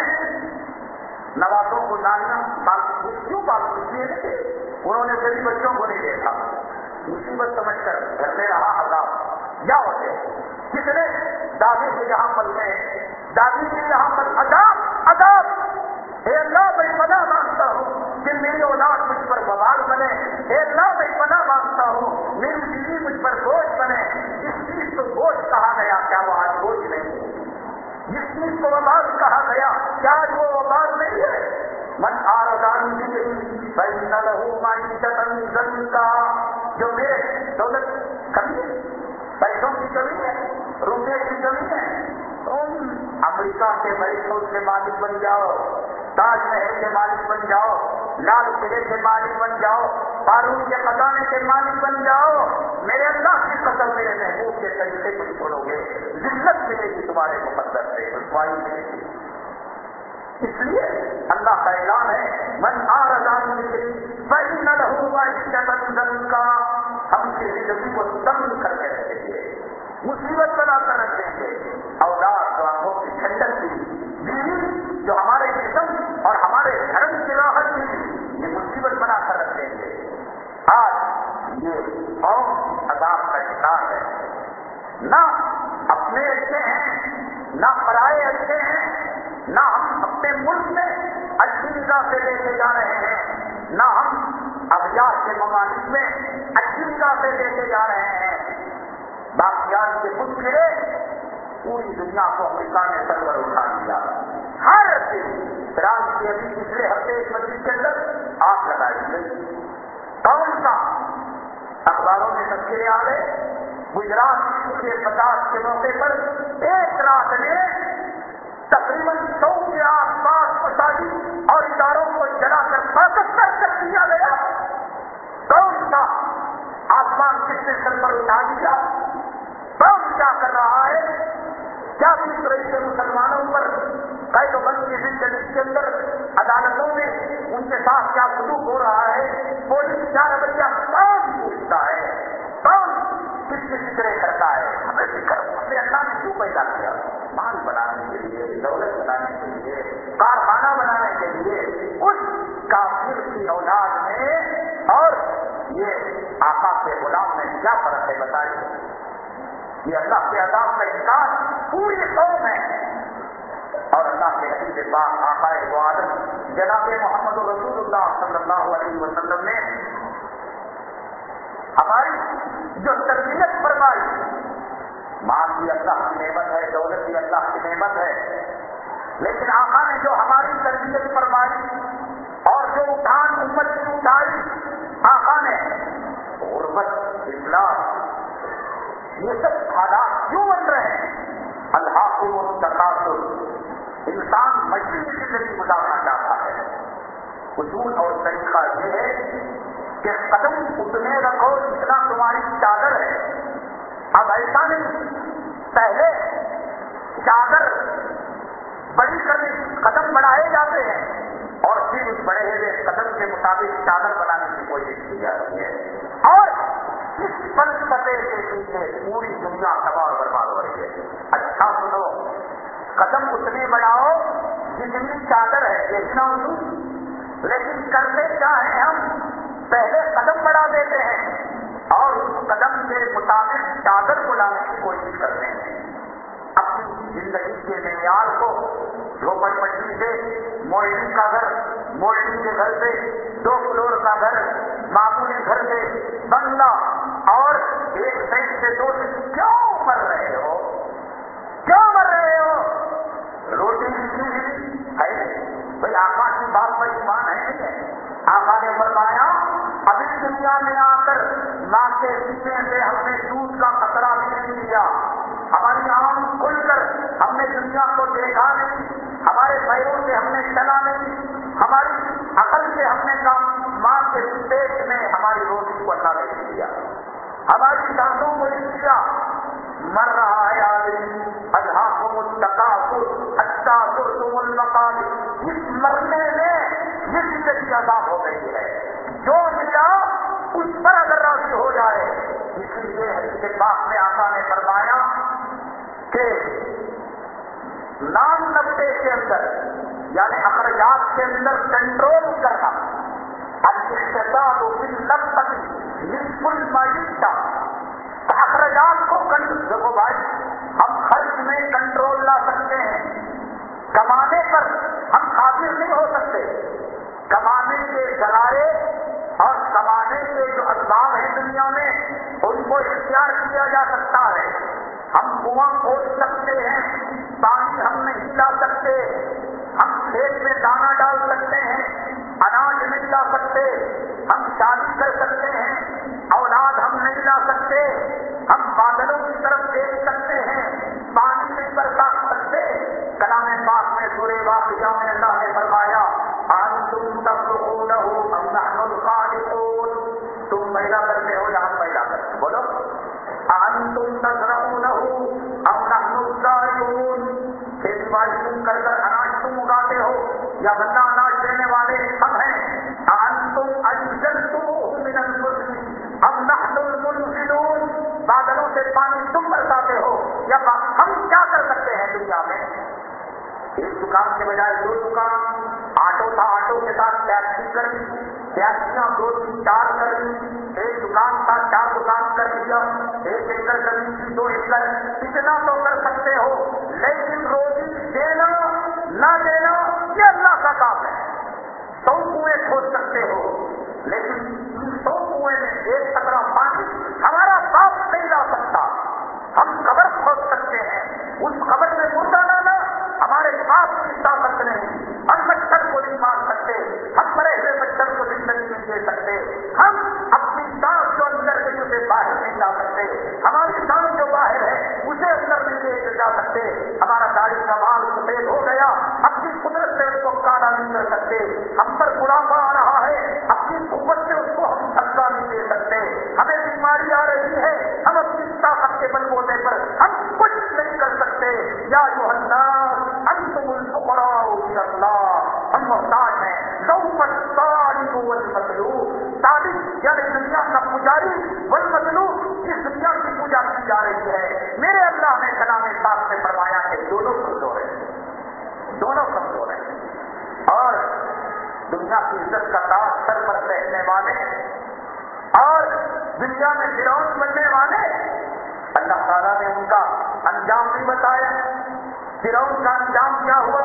نوازوں کو نالیاں کیوں بات پوچھتی ہے؟ انہوں نے غریب بچوں کو نہیں دیکھا، مصیبت سمجھ کر گھر میں رہا عذاب یا ہوتے. کتنے دادی کے یہاں پلتے ہیں، دادی کے یہاں پل عذاب عذاب. اے اللہ میں پناہ مانگتا ہوں کہ میری اولاد مجھ پر وبال بنے. اے اللہ میں پناہ مانگتا ہوں میری بیوی مجھ پر بوجھ بنے. اس چیز کو بوجھ کہا گیا، کیا وہ آج بوجھ نہیں؟ جس چیز کو وبال کہا گیا کیا آج وہ وبال نہیں ہے؟ من اعرض عن ذکری فإن له معیشة ضنکا. جو میرے دولت کمی ہے، پیسوں کی کمی ہے، روپے کی کمی ہے، تم امریکہ کے وائٹ ہاؤس کے مالک بن جاؤ، تاج محل کے مالک بن جاؤ، لال قلعے کے مالک بن جاؤ، قارون کے خزانے کے مالک بن جاؤ، میرے اللہ کی قسم میرے محبوب کے طریقے کو چھوڑو گے، ذلت ملے گی تمہارے مقدس سے، رسوائی ملے گی. اس لیے اللہ کا اعلان ہے من اعرض عن ذکری فإن له معیشة ضنکا. ہم کی زندگی کو تنگ کر کے رکھیں گے، مصیبت بنا کر رکھیں گے. اولاد جو آنکھوں کی ٹھنڈک دی، بیوی جو ہمارے جسم اور ہمارے دھرم کی راحت دی، یہ مصیبت بنا کر رکھیں گے. آج یہ قوم عذاب کا شکار ہے. نہ اپنے اچھے ہیں، نہ پرائے اچھے ہیں، نہ ہم اپنے ملک میں اچھی نگاہ سے لے کے جا رہے ہیں، نہ ہم اغیار کے ممالک میں اچھی نگاہ سے لے کے جا رہے ہیں. باقیات کے خود گرے، پوری دنیا کو امریکہ نے سر پر اٹھا دیا. ہر دن فرانس کے ابھی پچھلے ہفتے ایک مسجد کے اندر آگ لگائی گئی. کون سا اخباروں میں تذکرے آ گئے. گجرات کے پچاس کے موقع پر ایک رات میں تقریباً سو کے آس پاس مساجد اور اداروں کو جلا کر پاکستان کر دیا گیا. کون سا آسمان کس نے سر پر اٹھا دیا؟ کون کیا کر رہا ہے؟ کیا کس طرح سے مسلمانوں پر قید و بند کی زندگی کے اندر عدالتوں میں ان کے ساتھ کیا سلوک ہو رہا ہے؟ پولیس کیا رویہ کون پوچھتا ہے؟ کون کس کی فکریں کرتا ہے؟ ہمیں فکر اپنے اللہ نے کیوں پیدا کیا؟ مال بنانے کے لیے، دولت بنانے کے لیے، کارخانہ بنانے کے لیے. اس کافر کی اولاد میں اور یہ آقا کے غلام میں کیا فرق ہے بتائیے؟ یہ اللہ کے عذاب کا انکار پوری قوم ہے. اور اللہ کے حبیب پاک آقا دو عالم جناب محمد رسول اللہ صلی اللہ علیہ وسلم نے ہماری جو تربیت فرمائی، مال بھی اللہ کی نعمت ہے، دولت بھی اللہ کی نعمت ہے، لیکن آقا نے جو ہماری تربیت فرمائی اور جو اٹھان امت کی اٹھائی، آقا نے غربت، افلاس، یہ سب حالات کیوں بن رہے ہیں؟ الحاکم التکاثر. انسان مجموعی زندگی گزارنا چاہتا ہے. اصول اور طریقہ یہ ہے کہ قدم اتنے رکھو جتنا تمہاری چادر ہے. اب ایسا نہیں، پہلے چادر بڑی کرنے قدم بڑھائے جاتے ہیں اور پھر اس بڑے ہوئے قدم کے مطابق چادر بنانے کی کوشش کی جاتی ہے. اور اس فلسفے کے پیچھے پوری دنیا تباہ و برباد ہو رہی ہے. اچھا سنو، قدم اتنے بڑھاؤ جتنی چادر ہے، دیکھنا اردو، لیکن کرتے کیا ہیں ہم؟ پہلے قدم بڑھا دیتے ہیں اور اس قدم کے مطابق چادر کو لانے کی کوشش کرتے ہیں. اپنی زندگی کے معیار کو جھوپڑ پٹی سے، موڑی کا گھر، موڑی کے گھر سے، دو فلور کا گھر، معمولی گھر سے بنگلہ اور ایک سائڈ سے دو سے کیوں مر رہے ہو؟ کیوں مر رہے ہو؟ روٹی ہے بھائی. آقا کی بات پر ایمان ہے نہیں ہے؟ آقا نے فرمایا ابھی دنیا میں آ کر ماں کے سینے سے ہم نے دودھ کا قطرہ بھی نہیں دیا، ہماری آنکھ کھل کر ہم نے دنیا کو دیکھا نہیں، ہمارے پیروں سے ہم نے چلا نہیں، ہماری عقل سے ہم نے کام، ماں کے پیٹ میں ہماری روٹی کو اللہ نے دیا. ہماری سانسوں کو لکھ دیا. مر رہا ہے آدمی. الہاکم التکاثر حتی زرتم المقابر. اس مرنے میں یہ زندگی عذاب ہو گئی ہے. جو ملا اس پر اگر راضی ہو جائے. اس لیے حدیث پاک میں آقا نے فرمایا کہ نام نبے کے اندر یعنی اخراجات کے اندر کنٹرول کرنا. الاقتصاد فی النفقۃ نصف المعیشہ. اخراجات کو کنٹرول. دیکھو بھائی ہم خرچ میں کنٹرول لا سکتے ہیں. کمانے پر ہم قادر نہیں ہو سکتے. کمانے کے ذرائع اور کمانے کے جو اسباب ہیں دنیا میں ان کو اختیار کیا جا سکتا ہے. ہم کنواں کھود سکتے ہیں, پانی ہم نہیں لا سکتے. ہم کھیت میں دانا ڈال سکتے ہیں, اناج نہیں لا سکتے. ہم شادی کر سکتے ہیں, اولاد ہم نہیں لا سکتے. ہم بادلوں کی طرف دیکھ سکتے ہیں, پانی نہیں برسا سکتے. کلام پاک میں سورہ واقعہ میں اللہ نے فرمایا انتم تخلقونہ ام نحن الخالقون. تم پیدا کرتے ہو یا ہم پیدا کرتے ہیں؟ بولو. انتم تزرعونہ ام نحن الزارعون. کھیتی باڑی تم کر کر اناج تم اگاتے ہو یا بندہ اناج دینے والے ہم ہیں. انتم انزلتموہ من المزن ام نحن المنزلون. بادلوں سے پانی تم برساتے ہو یا ہم کیا کر سکتے ہیں دنیا میں؟ ایک دکان کے بجائے دو دکان. آٹو تھا, آٹو کے ساتھ ٹیکسی کر دی, ٹیکسیاں دو تین چار کر دی. ایک دکان تھا, چار دکان کر دیا. ایک ایکڑ زمین تھی, دو ایکڑ. اتنا تو کر سکتے ہو, لیکن روزی دینا نہ دینا یہ اللہ کا کام ہے. سو کنویں کھود سکتے ہو لیکن سو کنویں میں ایک قطرہ پانی ہمارا باپ نہیں لا سکتا. ہم قبر کھود سکتے ہیں, اس قبر میں مردہ لانا ہمارے پاس کی طاقت نہیں. ہم مچھر کو نہیں مار سکتے, ہم مرے ہوئے مچھر کو زندگی نہیں دے سکتے. ہم اپنی سانس جو اندر ہے اسے باہر نہیں لا سکتے. ہماری سانس جو باہر ہے اسے اندر نہیں لے جا سکتے. ہمارا داڑھی کا بال سفید ہو گیا, اپنی قدرت سے اس کو کالا نہیں کر سکتے. ہم پر بڑھاپا آ رہا ہے, اپنی قوت سے اس کو ہم سزا نہیں دے سکتے. ہمیں بیماری آ رہی ہے, ہم اپنی طاقت کے بل بوتے پر ہم کچھ نہیں کر سکتے. یا ایھا الناس انتم الفقراء الی اللہ. ہم محتاج ہیں. سوف الطالب والمطلوب. طالب یعنی دنیا کا پجاری, والمطلوب اس دنیا کی پوجا کی جا رہی ہے. میرے اللہ نے کلام پاک میں فرمایا کہ دونوں کمزور ہیں, دونوں کمزور ہیں. اور دنیا کی عزت کا تاج سر پر پہننے والے اور دنیا میں فرعون بننے والے, اللہ تعالیٰ نے ان کا انجام بھی بتایا. فرعون کا انجام کیا ہوا,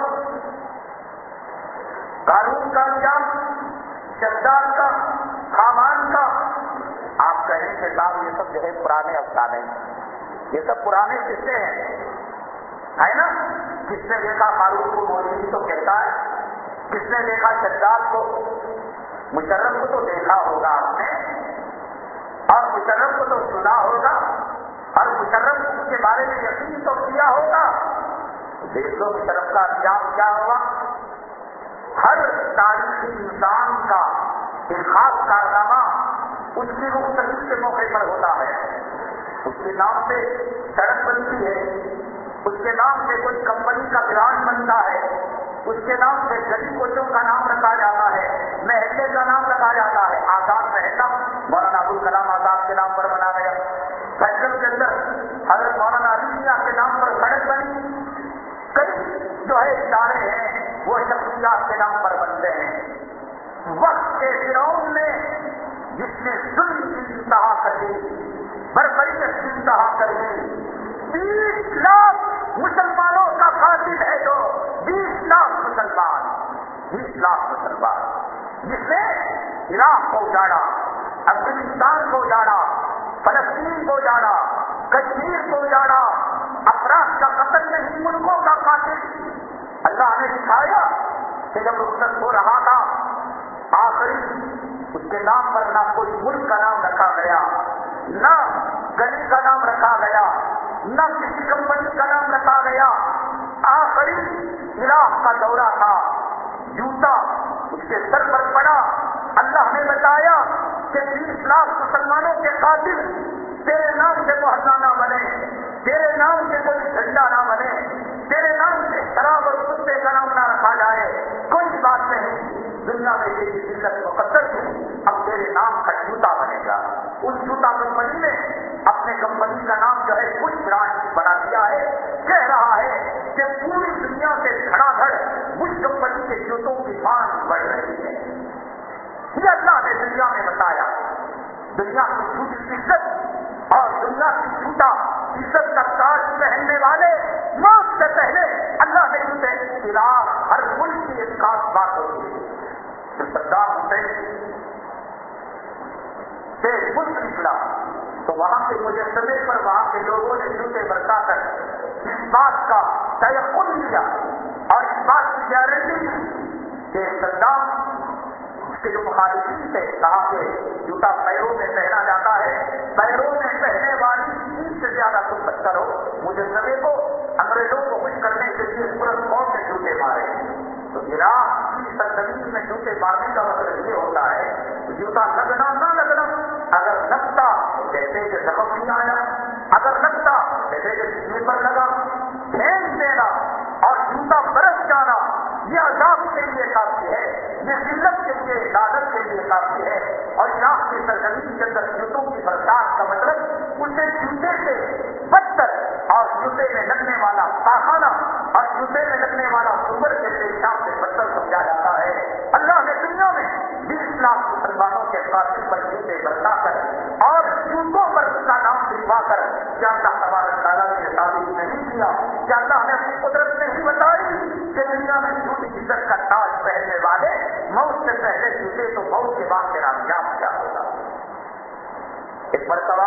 قارون کا انجام, شداد کا, حامان کا. آپ کہیں کہ صاحب یہ سب جو ہے پرانے افسانے, یہ سب پرانے قصے ہیں, ہے نا. کس نے دیکھا قارون کو موجود تو کہتا ہے, کس نے دیکھا شداد کو, مشرف کو تو دیکھا ہوگا آپ نے, اور مشرف کو تو سنا ہوگا, اور مشرف کے بارے میں یقین تو کیا ہوگا. دیکھ لو مشرف کا انجام کیا ہوا. ہر تاریخی انسان کا ایک خاص کارنامہ اس کی رخصتی کے موقع پر ہوتا ہے. اس کے نام سے سڑک بنتی ہے, اس کے نام سے کوئی کمپنی کا برانڈ بنتا ہے, اس کے نام سے گلی کوچوں کا نام رکھا جاتا ہے, محلے کا نام رکھا جاتا ہے. آزاد محلہ مولانا ابوالکلام آزاد کے نام پر بنا گیا. پنجاب کے اندر حضرت مولانا علی میاں کے نام پر سڑک بنی. کئی جو ہے ادارے ہیں وہ شخصیات کے نام پر بنتے ہیں. وقت کے فرعون نے جس نے ظلم کی انتہا کر دی, بربریت کی انتہا کر دی, بیس لاکھ مسلمانوں کا قاتل ہے. جو بیس لاکھ مسلمان, بیس لاکھ مسلمان جس نے عراق کو اجاڑا, افغانستان کو اجاڑا, فلسطین کو اجاڑا, کشمیر کو اجاڑا, افراد کا قتل نہیں ملکوں کا قاتل. اللہ نے دکھایا کہ جب رخصت ہو رہا تھا آخری اس کے نام پر نہ کوئی ملک کا نام رکھا گیا, نہ گلی کا نام رکھا گیا, نہ کسی کمپنی کا نام رکھا گیا. آخری عراق کا دورہ تھا, جوتا اس کے سر پر پڑا. اللہ نے بتایا کہ بیس لاکھ مسلمانوں کے قاتل تیرے نام سے محلہ نہ بنے، تیرے نام سے کوئی جھنڈا نہ بنے، تیرے نام سے شراب اور کتے کا نام نہ رکھا جائے، کوئی بات نہیں، دنیا میں تیری عزت مقدر ہے، اب تیرے نام کا جوتا بنے گا۔ اس جوتا کمپنی نے اپنے کمپنی کا نام جو ہے کچھ برانڈ بنا دیا ہے، کہہ رہا ہے کہ پوری دنیا سے دھڑا دھڑ اس کمپنی کے جوتوں کی مانگ بڑھ رہی ہے۔ یہ اللہ نے دنیا میں بتایا، دنیا کی جھوٹی عزت اور دنیا کی جھوٹا عزت کا تاج پہننے والے موت سے پہلے اللہ نے جوتے خلاف ہر ملک کی ایک خاص بات ہوتی ہے۔ جب صدام حسین سے ملک نکلا تو وہاں کے مجسمے پر وہاں کے لوگوں نے جوتے برسا کر اس بات کا تیقن لیا اور اس بات کی گارنٹی دی کہ صدام کے جو مخالفین تھے کہا کہ جوتا پیروں میں پہنا جاتا ہے، پیروں میں پہنے والی چیز سے زیادہ تم پتھر ہو۔ مجسمے کو انگریزوں کو خوش کرنے کے لیے پورا قوم نے جوتے مارے، تو عراق کی سرزمین میں جوتے مارنے کا مطلب یہ ہوتا ہے جوتا لگنا نہ لگنا، اگر لگتا جیسے کہ زخم نہیں آیا، اگر لگتا جیسے کہ سینے پر لگا، پھینک دینا اور جوتا برس جانا یہ عذاب کے لیے کافی ہے، یہ ذلت کے لیے لعنت کے لیے کافی ہے۔ اور عراق کی سرزمین کے اندر جوتوں کی برسات کا مطلب اسے جوتے سے بدتر اور جوتے میں لگنے والا پاخانہ اور جوتے میں لگنے والا سور کے پیشاب سے بدتر سمجھا جاتا ہے۔ اللہ نے دنیا میں بیس لاکھ مسلمانوں کے قاتل پر جوتے برسا کر اور جوتوں پر اس کا نام لکھوا کر کیا اللہ تبارک تعالیٰ نے ثابت نہیں کیا؟ کیا اللہ نے اپنی قدرت نہیں بتائی کہ دنیا میں جھوٹی عزت کا تاج پہننے والے موت سے پہلے جوتے تو موت کے بعد تیرا انجام کیا ہوگا؟ ایک مرتبہ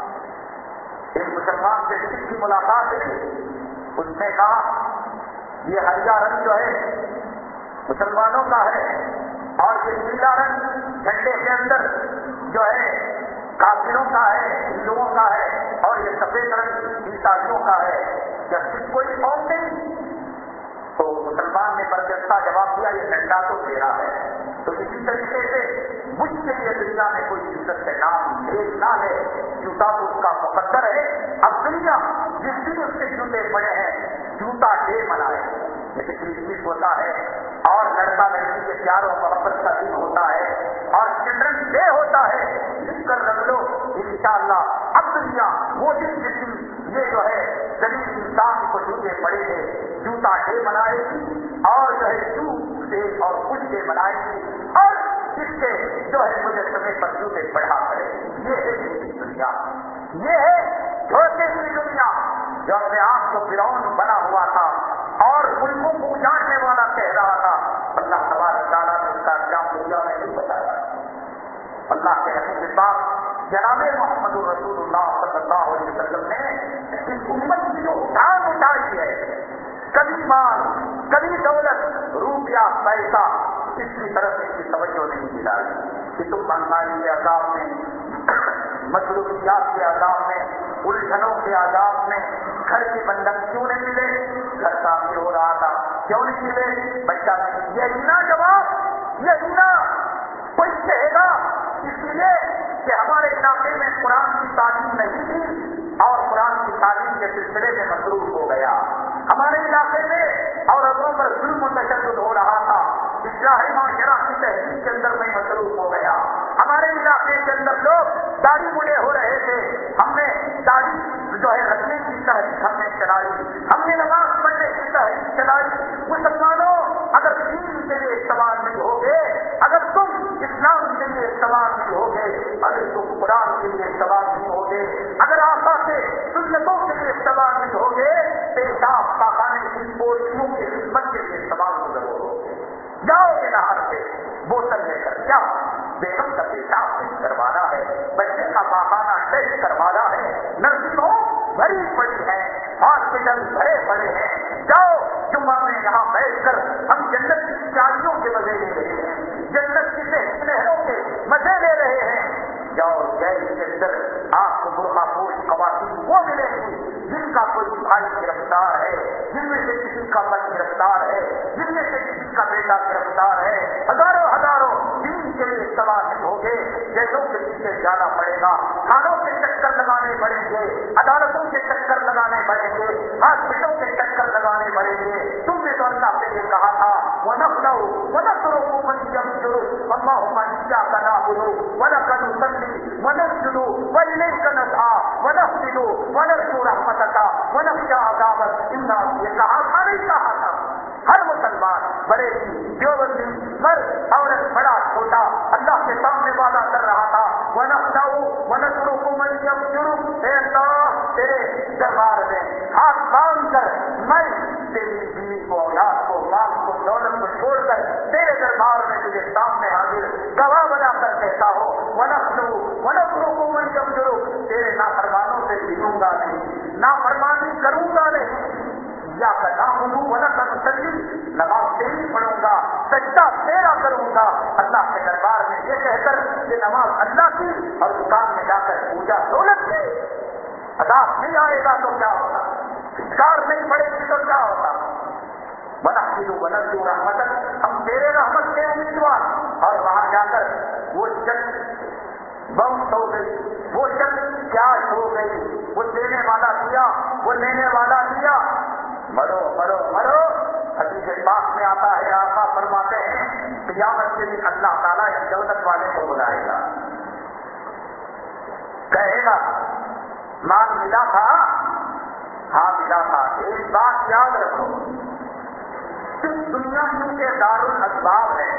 ایک مسلمان سے سکھ کی ملاقات ہوئی، اس نے کہا یہ ہریا رنگ جو ہے مسلمانوں کا ہے اور یہ نیلا رنگ جھنڈے کے اندر جو ہے کافروں کا ہے، ہندوؤں کا ہے، اور یہ سفید رنگ عیسائیوں کا ہے، کیا سکھ کوئی قوم نہیں؟ تو مسلمان نے برجستہ جواب دیا یہ جھنڈا تو تیرا ہے۔ تو اسی طریقے سے مجھ کے لیے دنیا میں کوئی عزت سے نام بھیج نہ لے، جوتا تو اس کا مقدر ہے۔ اب دنیا جس دن اس کے جوتے پڑے ہیں جوتا ڈے منائے، جیسے کرسمس ہوتا ہے اور لڑکا لڑکی کے پیار و محبت کا دن ہوتا ہے اور چلڈرن ڈے ہوتا ہے، لکھ کر رکھ لو انشاءاللہ اب دنیا وہ دن جس دن یہ جو ہے غریب انسان کو جوتے پڑے تھے جوتا ڈے منائے گی اور جو ہے جوت سے اور کچھ ڈے منائے گی اور اس کے جو ہے مجسمے پر جوتے پڑھا کرے۔ یہ ہے دنیا، یہ ہے دھوکے کی دنیا جو اپنے آپ کو فرعون بنا ہوا تھا اور ملکوں کو اجاڑنے والا کہہ رہا تھا۔ اللہ تبارک تعالیٰ نے اس کا انجام دنیا میں نہیں بتایا۔ اللہ کے حبیب پاک جناب محمد رسول اللہ صلی اللہ علیہ وسلم نے اس امت کی جو اٹھان اٹھائی ہے، کبھی مال کبھی دولت روپیہ پیسہ اس کی طرف اس کی توجہ نہیں دلائی کہ تم مہنگائی کے عذاب میں، مصروفیات کے عذاب میں، الجھنوں کے عذاب میں گھر کی بندک کیوں نہیں ملے؟ گھر تعمیر ہو رہا تھا کیوں نہیں ملے؟ بچہ نہیں۔ یہ نہ جواب یہ نہ کوئی کہے گا اس لیے کہ ہمارے علاقے میں قرآن کی تعلیم نہیں تھی اور قرآن کی تعلیم کے سلسلے میں مصروف ہو گیا، ہمارے علاقے میں عورتوں پر ظلم و تشدد ہو رہا تھا، اصلاحی معاشرہ کی تحریک کے اندر میں مصروف ہو گیا، ہمارے علاقے کے اندر لوگ داڑھی بوڑھے ہو رہے تھے، ہم نے داڑھی جو ہے رکھنے کی تحریک ہم نے چلائی، ہم نے نماز پڑھنے کی تحریک چلائی۔ مسلمانوں اگر دین کے لیے استعمال نہیں ہوگے، اگر تم اسلام کے لیے استعمال نہیں ہوگے، اگر تم قرآن کے لیے استعمال نہیں ہوگے، اگر آقا سے سنتوں کے لیے استعمال نہیں ہوگے، پیشاب پاخانے کی پولیوں کی خدمت کے لیے استعمال نہیں ضرور ہوگے۔ جاؤ گے نہر سے بوتل لے کر کیا بیگم کا پیشاب ٹیسٹ کروانا ہے، بچے کا پاخانہ ٹیسٹ کروانا ہے، نرسنگوں بھری پڑی ہے، ہاسپٹل بھرے پڑے ہیں، جاؤ جمعہ میں یہاں بیٹھ کر ہم جنت کی چالیوں کے مزے لے رہے ہیں، جنت کی نہروں کے مزے لے رہے ہیں۔ جاؤ جیل کے اندر آپ کو برقع پوش خواتین وہ ملیں گی جن کا کوئی بھائی گرفتار ہے، جن میں سے کسی کا بچ گرفتار ہے، جن میں سے کسی کا بیٹا گرفتار ہے، ہزاروں ہزاروں دین کے لیے استعمال ہو گے جیسوں کے پیچھے جانا پڑے گا، تھانوں کے چکر لگانے پڑیں گے، عدالتوں کے چکر لگانے پڑیں گے، ہاسپٹلوں کے چکر لگانے پڑیں گے۔ تم نے تو اللہ سے یہ کہا تھا وَنَخْلَوْ وَنَخْرُقُ مَنْ يَمْشُرُ اللَّهُمَّ إِيَّاكَ نَعْبُدُ وَلَكَ نُصَلِّي وَنَسْجُدُ وَإِلَيْكَ نَسْعَىٰ وَنَحْفِدُ وَنَرْجُو رَحْمَتَكَ وَنَخْشَىٰ عَذَابَكَ إِنَّ یہ کہا تھا نہیں کہا تھا؟ ہر مسلمان بڑے دیوبندی مرد عورت بڑا چھوٹا اللہ کے سامنے وعدہ کر رہا تھا وَنَخْلَوْ وَنَخْرُقُ مَنْ يَمْشُرُ اے اللہ تیرے دربار میں ہاتھ باندھ کر میں تیری بیوی کو اولاد کو مال کو دولت کو چھوڑ کر تیرے دربار میں تجھے سامنے حاضر گواہ بنا کر کہتا ہو وَنَخْلُو وَنَخْرُقُ مَنْ يَمْشُرُ تیرے نافرمانوں سے جیوں گا نہیں، نافرمانی کروں گا نہیں، یا کا نعبدو وَلَكَ نُصَلِّي نماز تیری پڑھوں گا، سجدہ تیرا کروں گا، اللہ کے دربار میں یہ کہہ کر کہ نماز اللہ کی اور دکان میں جا کر پوجا دولت کی، عذاب نہیں آئے گا تو کیا ہوگا، کار نہیں پڑے گی تو کیا ہوگا؟ وَنَحْفِدُ وَنَرْجُو رَحْمَتَكَ ہم تیرے رحمت کے امیدوار، اور وہاں جا کر وہ جنگ بم ہو گئی، وہ جنگ پیاس ہو گئی، وہ دینے والا دیا، وہ لینے والا دیا، مرو مرو مرو۔ حدیث پاک میں آتا ہے آقا فرماتے ہیں قیامت کے دن اللہ تعالیٰ اس دولت والے کو بلائے گا، کہے گا مال ملا تھا؟ ہاں ملا تھا۔ ایک بات یاد رکھو، اس دنیا کے دارالاسباب ہے،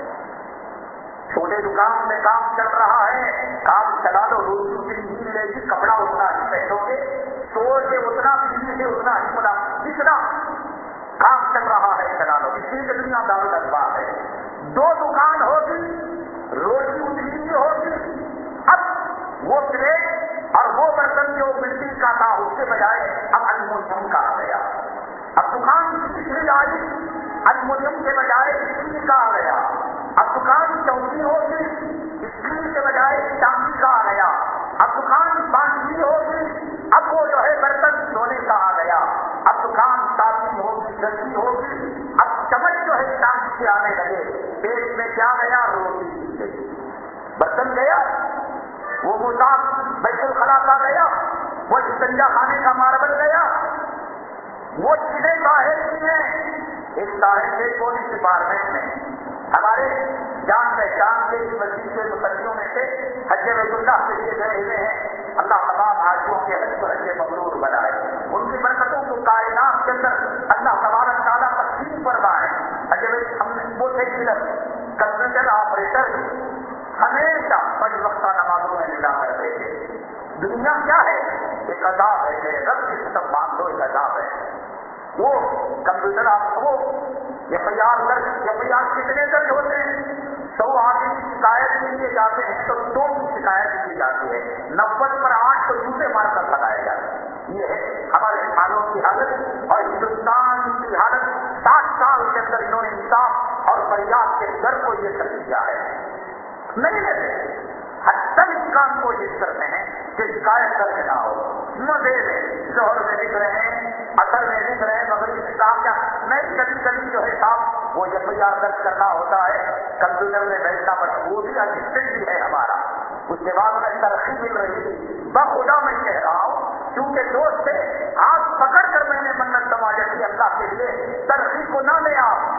چھوٹے دکان میں کام چل رہا ہے، کام چلا دو، روزی زندگی ملے گی، کپڑا اتنا ہی پہنو گے، سو سے اتنا پینے سے اتنا ہی ملا، جتنا کام چل رہا ہے چلا لو، اس لیے دنیا دارالاسباب ہے۔ دو دکان ہوگی، روزی اتنی ہی ہوگی، اب وہ پلیٹ اور وہ برتن جو مٹی کا تھا اس کے بجائے اب المونیم کا آ گیا، اب دکان پچھلی آئی المونیم کے بجائے اسٹیل کا آ گیا، اب دکان چوکی ہوگی اسٹیل کے بجائے چاندی کا آ گیا، اب دکان بانسی ہوگی، اب وہ جو ہے برتن سونے کا آ گیا، اب دکان تازی ہوگی گندی ہوگی، اب چمچ جو ہے چاندی سے آنے لگے، پیٹ میں کیا گیا؟ روٹی گئی، برتن گیا، وہ مذاق بیت الخلا کا گیا، وہ استنجا خانے کا ماربل گیا، وہ چیزیں باہر کی ہیں۔ ایک طاہر کے پولیس ڈپارٹمنٹ میں ہمارے جان پہچان کے اس مسجد کے مسلموں میں سے حج بیت اللہ کے لیے گئے ہوئے ہیں، اللہ تمام حاجیوں کے حج کو حج مبرور بنائے، ان کی برکتوں کو کائنات کے اندر اللہ تبارک تعالیٰ تقسیم فرمائے۔ حج بیت ہم وہ تھے کمپیوٹر آپریٹر ہمیشہ پنج وقتہ نمازوں میں ملا کرتے تھے۔ دنیا کیا ہے؟ ایک عذاب ہے، میرے رب کی قسم مان لو، ایک عذاب ہے۔ وہ کمپیوٹر آپ وہ ایف آئی آر درج ایف آئی آر کتنے درج ہوتے ہیں؟ سو آدمی کی شکایت کے لیے جاتے ہیں تو دو کی شکایت کی جاتی ہے، نبے پر آٹھ تو جوتے مار کر لگائے جاتے ہیں۔ یہ ہے ہمارے خانوں کی حالت، اور ہندوستان کی حالت ساٹھ سال کے اندر انہوں نے انصاف اور فریاد کے در کو یہ کر دیا ہے، نہیں لیتے، حتیٰ اس کام کو یہ کرتے ہیں کہ شکایت کرنے نہ ہو، مزے میں ظہر میں لکھ رہے ہیں، اثر میں لکھ رہے ہیں، مگر اس کام کیا نہیں، کبھی کبھی جو ہے صاحب وہ ایف آئی آر درج کرنا ہوتا ہے، کمپیوٹر میں بیٹھنا پڑتا، وہ بھی اسسٹنٹ بھی ہے ہمارا، اس کے بعد میں ترقی مل رہی تھی، بخدا میں کہہ رہا ہوں، کیونکہ دوست سے ہاتھ پکڑ کر میں نے منت سماجت کی اللہ کے لیے ترقی کو نہ لیں،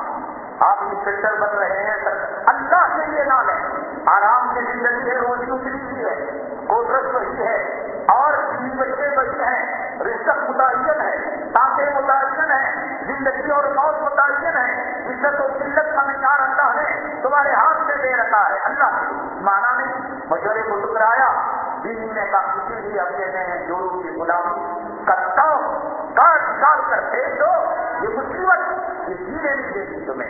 آپ آپ انسپیکٹر بن رہے ہیں سر، اللہ کے لیے نہ لیں، آرام کی زندگی ہے، روزی اتری ہوئی ہے، کوٹرس وہی ہے، اور بیوی بچے وہی ہیں، رزق متعین ہے، سانسیں متعین ہیں، زندگی اور موت متعین ہے، عزت و ذلت کا معیار اللہ نے تمہارے ہاتھ میں دے رکھا ہے، اللہ مانا نہیں مشورے کو ٹکرایا، بیوی نے کہا کسی بھی اپنے میں جورو کی غلامی کرتا ہوں، کاٹ ڈال کر پھینک دو، یہ مصیبت یہ جینے نہیں دیتی تمہیں،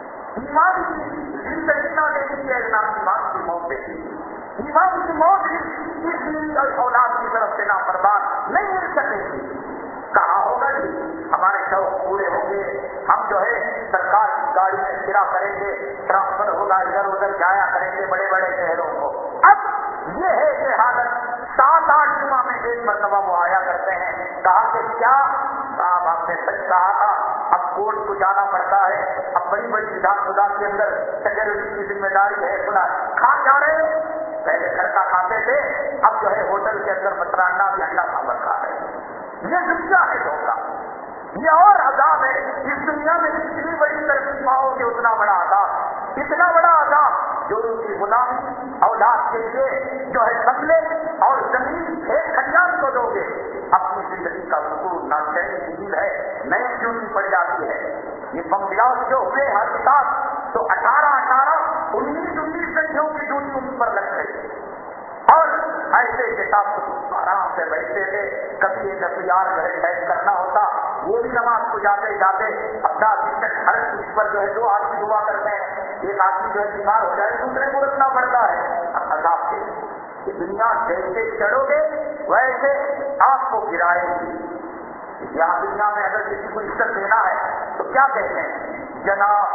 ایمان کی زندگی نہ دیتی ہے نہ ایمان کی موت دیتی، ایمان کی موت بھی اس دن اور اولاد کی طرف سے نافرمان نہیں مل سکے گی، کہاں ہوگا جی ہمارے شوق پورے ہوں گے، ہم جو ہے سرکار کی گاڑی میں پھرا کریں گے، ٹرانسفر ہوگا، ادھر ادھر جایا کریں گے بڑے بڑے شہروں کو، اب یہ ہے کہ حالت سات آٹھ جمعہ میں ایک مرتبہ وہ آیا کرتے ہیں، کہا کہ کیا صاحب آپ نے سچ کہا تھا، اب کورٹ کو جانا پڑتا ہے، اب بڑی بڑی وزارت خدا کے اندر سیکورٹی کی ذمہ داری ہے، سنا کہاں جا رہے ہیں؟ پہلے گھر کا کھاتے تھے، اب جو ہے ہوٹل کے اندر مترانہ بھی انڈا سامر کھا رہے ہیں۔ یہ دنیا ہے دھوکہ، یہ اور عذاب ہے۔ اس دنیا میں جتنی بڑی ترقی پاؤ گے اتنا بڑا عذاب، اتنا بڑا عذاب جو ان کی غلامی اولاد کے لیے جو ہے بنگلے اور زمین ایک کھلیان کو دو گے، اپنی زندگی کا سکون ناشیری چیز ہے، نئی ڈیوٹی پڑ جاتی ہے۔ یہ بنگلاؤ جو ہوئے ہر ساتھ تو اٹھارہ اٹھارہ انیس انیس گھنٹوں کی ڈیوٹی ان پر لگ گئی، اور ایسے کتاب آرام سے بیٹھتے تھے۔ کبھی ایک اختیار جو ہے ٹائپ کرنا ہوتا، وہ بھی نماز کو جاتے جاتے اپنا ہر چیز پر جو ہے دو آدمی دعا کرتے ہیں، ایک آدمی جو ہے بیمار ہو جائے دوسرے کو رکھنا پڑتا ہے۔ عذاب سے یہ دنیا جیسے چڑھو گے ویسے آپ کو گرائے گی۔ یہاں دنیا میں اگر کسی کو عزت دینا ہے تو کیا کہتے ہیں؟ جناب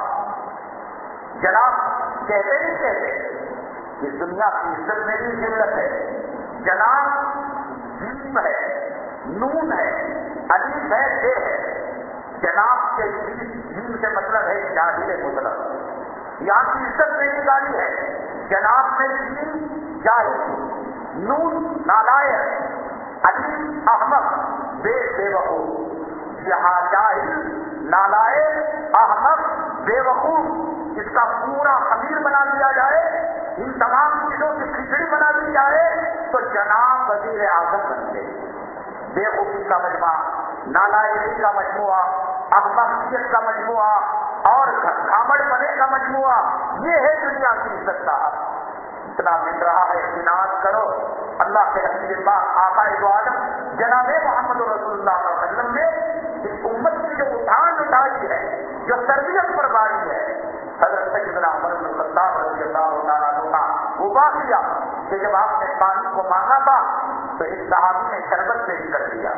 جناب کہتے نہیں کہتے؟ یہ دنیا کی عزت میں بھی ضرورت ہے۔ جناب جیم ہے، نون ہے، الف ہے، دے ہے۔ جناب کے جیم سے مطلب ہے جاہل مطلب، یہاں کی عزت میں نکالی ہے۔ جناب میں جیم جاہل، نون نالائق، الف احمق، بے بے وقوف۔ یہاں جاہل، نالائق، احمق، بے وقوف، اس کا پورا خمیر بنا دیا جائے، ان تمام چیزوں کی کھچڑی بنا دی جائے تو جناب وزیر اعظم بنتے۔ بے وقوفی کا مجموعہ، نالائقی کا مجموعہ، احمقیت کا مجموعہ اور گھامڑ پنے کا مجموعہ، یہ ہے دنیا کی عزت کا۔ اتنا مل رہا ہے، اطمینان کرو۔ اللہ کے حبیب پاک آقا دو عالم جناب محمد رسول اللہ صلی اللہ علیہ وسلم نے اس امت کی جو اٹھان اٹھائی ہے، جو تربیت پر باری ہے، حضرت سیدنا عمر بن الخطاب رضی اللہ تعالیٰ عنہ کا وہ واقعہ کہ جب آپ نے پانی کو مانگا تھا تو ایک صحابی نے شربت پیش کر دیا۔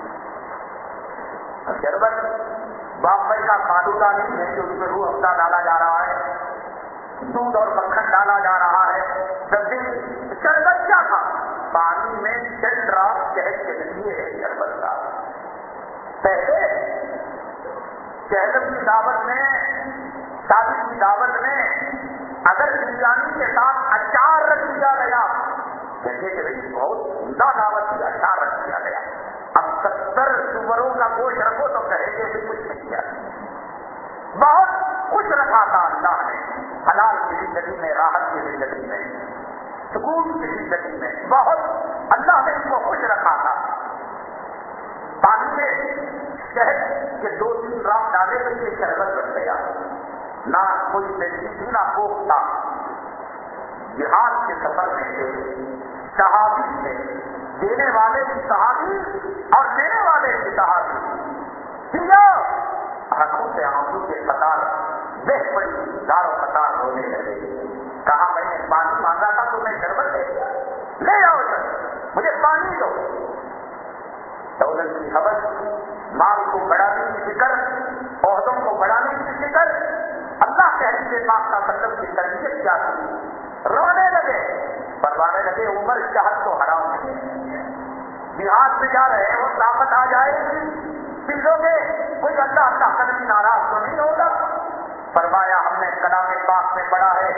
شربت بامبئی کا فالودہ نہیں ہے کہ اس میں روح افزا ڈالا جا رہا ہے، دودھ اور مکھن ڈالا جا رہا ہے۔ شربت کیا تھا؟ پانی میں چل رہا شہد کے لیے شربت تھا۔ پہلے شہد کی دعوت میں، شادی کی دعوت میں اگر بریانی کے ساتھ اچار رکھ دیا گیا، کہتے کہ بھائی بہت عمدہ دعوت کی، اچار رکھ دیا گیا۔ اب ستر سوروں کا گوشت رکھو تو کہیں گے کہ کچھ نہیں کیا۔ بہت خوش رکھا تھا اللہ نے، حلال کی زندگی میں، راحت کی زندگی میں، سکون کی زندگی میں، بہت اللہ نے اس کو خوش رکھا تھا۔ پانی میں شہد کے دو تین رات ڈالے تو یہ شربت بن گیا۔ نہ کوئی بیٹی تھی نہ کوک تھا۔ جہاد کے سفر میں تھے، صحابی تھے، دینے والے کی صحابی اور لینے والے کی صحابی، آنکھوں سے آنسو کے قطار بہ پڑی، دار و قطار رونے لگے۔ کہا میں نے پانی مانگا تھا تو میں شربت دے دیا، لے آؤ سر مجھے پانی دو۔ دولت کی حوث، مال کو بڑھانے کی فکر، عہدوں کو بڑھانے کی فکر، اللہ کے حدیث پاک کا مطلب کی تربیت کیا تھی؟ رونے لگے، فرمانے لگے عمر چاہت تو حرام ہے، جہاد میں جا رہے ہیں، وہ طاقت آ جائے گی چیزوں میں کوئی اللہ اللہ کرنے ناراض تو نہیں ہوگا۔ فرمایا ہم نے کلام پاک میں پڑھا ہے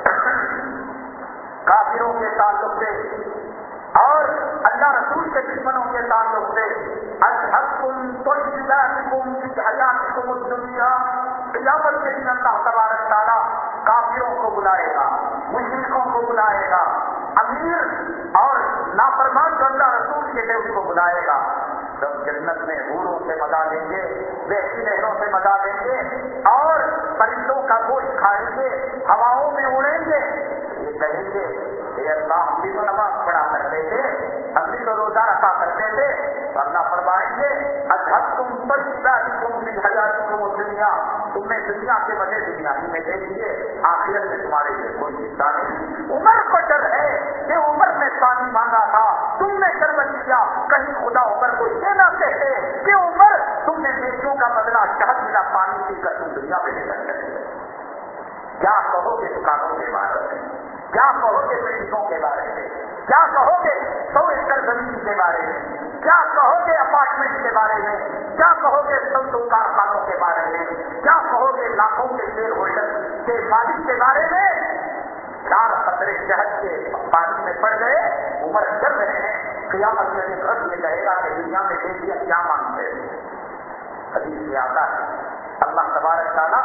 کافروں کے تعلق سے اور اللہ رسول کے دشمنوں کے تعلق سے، اذهبتم طیباتکم فی حیاتکم الدنیا، قیامت کے دن اللہ تبارک تعالیٰ کافروں کو بلائے گا، مشرکوں کو بلائے گا، امیر اور نافرمان جو اللہ رسول کے تھے اس کو بلائے گا۔ جب جنت میں حوروں سے مزہ لیں گے، بہتی نہروں سے مزہ لیں گے اور پرندوں کا گوشت کھائیں گے، ہواؤں میں اڑیں گے، یہ کہیں گے اے اللہ ہم بھی تو نماز پڑھا کرتے تھے، ہم بھی تو روزہ رکھا کرتے تھے، تو اللہ فرمائیں گے اذهبتم طیباتکم فی حیاتکم الدنیا، تم نے دنیا کے مزے دنیا ہی میں دے دیے، آخرت میں تمہارے لیے کوئی حصہ نہیں۔ عمر کو ڈر ہے کہ عمر نے پانی مانگا تھا، تم نے شربت کیا، کہیں خدا عمر کو یہ نہ کہتے کہ عمر تم نے بیٹیوں کا بدلہ شہد ملا پانی پی کر تم دنیا میں لے کر چلے۔ کیا کہو گے دکانوں کے بارے میں، کیا کہو گے بلڈنگوں کے بارے میں، کیا کہو گے سو ایکڑ زمین کے بارے میں، کیا کہو گے اپارٹمنٹ کے بارے میں، کیا کہو گے سو سو کارخانوں کے بارے میں، کیا کہو گے لاکھوں کے شیئر ہولڈر کے مالک کے بارے میں؟ چار قطرے شہد کے پانی میں پڑ گئے، عمر چل رہے ہیں، قیامت کے دن رب یہ کہے گا کہ دنیا میں دیکھیے کیا مانگتے ہیں۔ حدیث میں آتا ہے اللہ تبارک تعالیٰ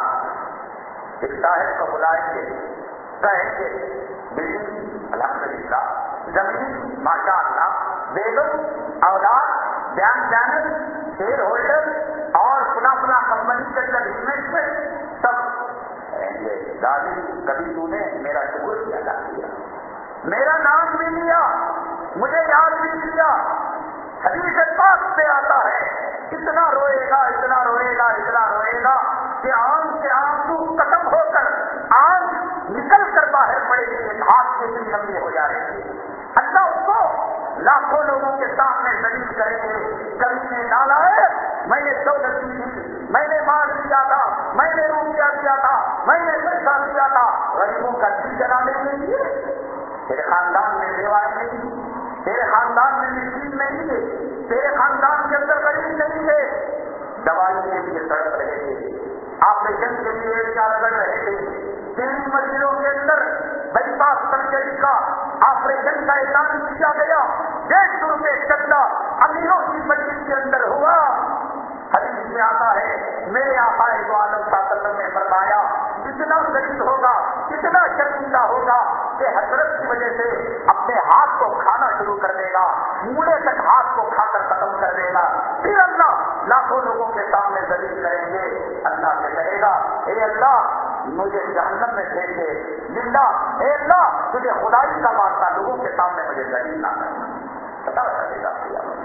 ایک صاحب کو بلائیں گے، کہیں گے بلڈنگ الحمدللہ، زمین ماشاء اللہ، بیگم، اولاد، بینک بیلنس، شیئر ہولڈر اور فلاں فلاں کمپنی کے اندر انویسٹمنٹ سب کہیں گے دادی کبھی تو نے میرا شکر کیا ادا کیا، میرا نام بھی لیا، مجھے یاد بھی کیا۔ حدیث پاک سے آتا ہے اتنا روئے گا اتنا روئے گا اتنا روئے گا کہ آنکھ سے آنسو ختم ہو کر آنکھ نکل کر باہر پڑے گی، ہاتھ سے بھی لمبے ہو جائے گی۔ اللہ اس کو لاکھوں لوگوں کے سامنے ذلیل کریں گے، کبھی نے ڈالا ہے میں نے دولت دی، میں نے مال دیا تھا، میں نے روپیہ دیا تھا، میں نے پیسہ دیا تھا، غریبوں کا دل جلانے کے لیے۔ تیرے خاندان میں بیوائیں نہیں تھی، تیرے خاندان میں مسکین نہیں تھے، تیرے خاندان کے اندر غریب نہیں تھے، دوائی کے لیے تڑپ رہے تھے، آپریشن کے لیے کیا رگڑ رہے تھے، تیری مسجدوں کے اندر بائی پاس سرجری کا آپریشن کا اعلان کیا گیا، ڈیڑھ سو روپے چندہ امیروں کی مسجد کے اندر ہوا۔ حدیث میں آتا ہے میرے آقا دو عالم صلی اللہ علیہ وسلم نے فرمایا اتنا غریب ہوگا، اتنا شرمندہ ہوگا کہ حضرت کی وجہ سے اپنے ہاتھ کو کھانا شروع کر دے گا، موڑے تک ہاتھ کو کھا کر ختم کر دے گا، پھر اللہ لاکھوں لوگوں کے سامنے ذلیل کریں گے۔ اللہ سے کہے گا اے اللہ مجھے جہنم میں بھیج دے، للہ اے اللہ تجھے خدائی کا واسطہ لوگوں کے سامنے مجھے ذلیل نہ کرنا۔ پتا چلے گا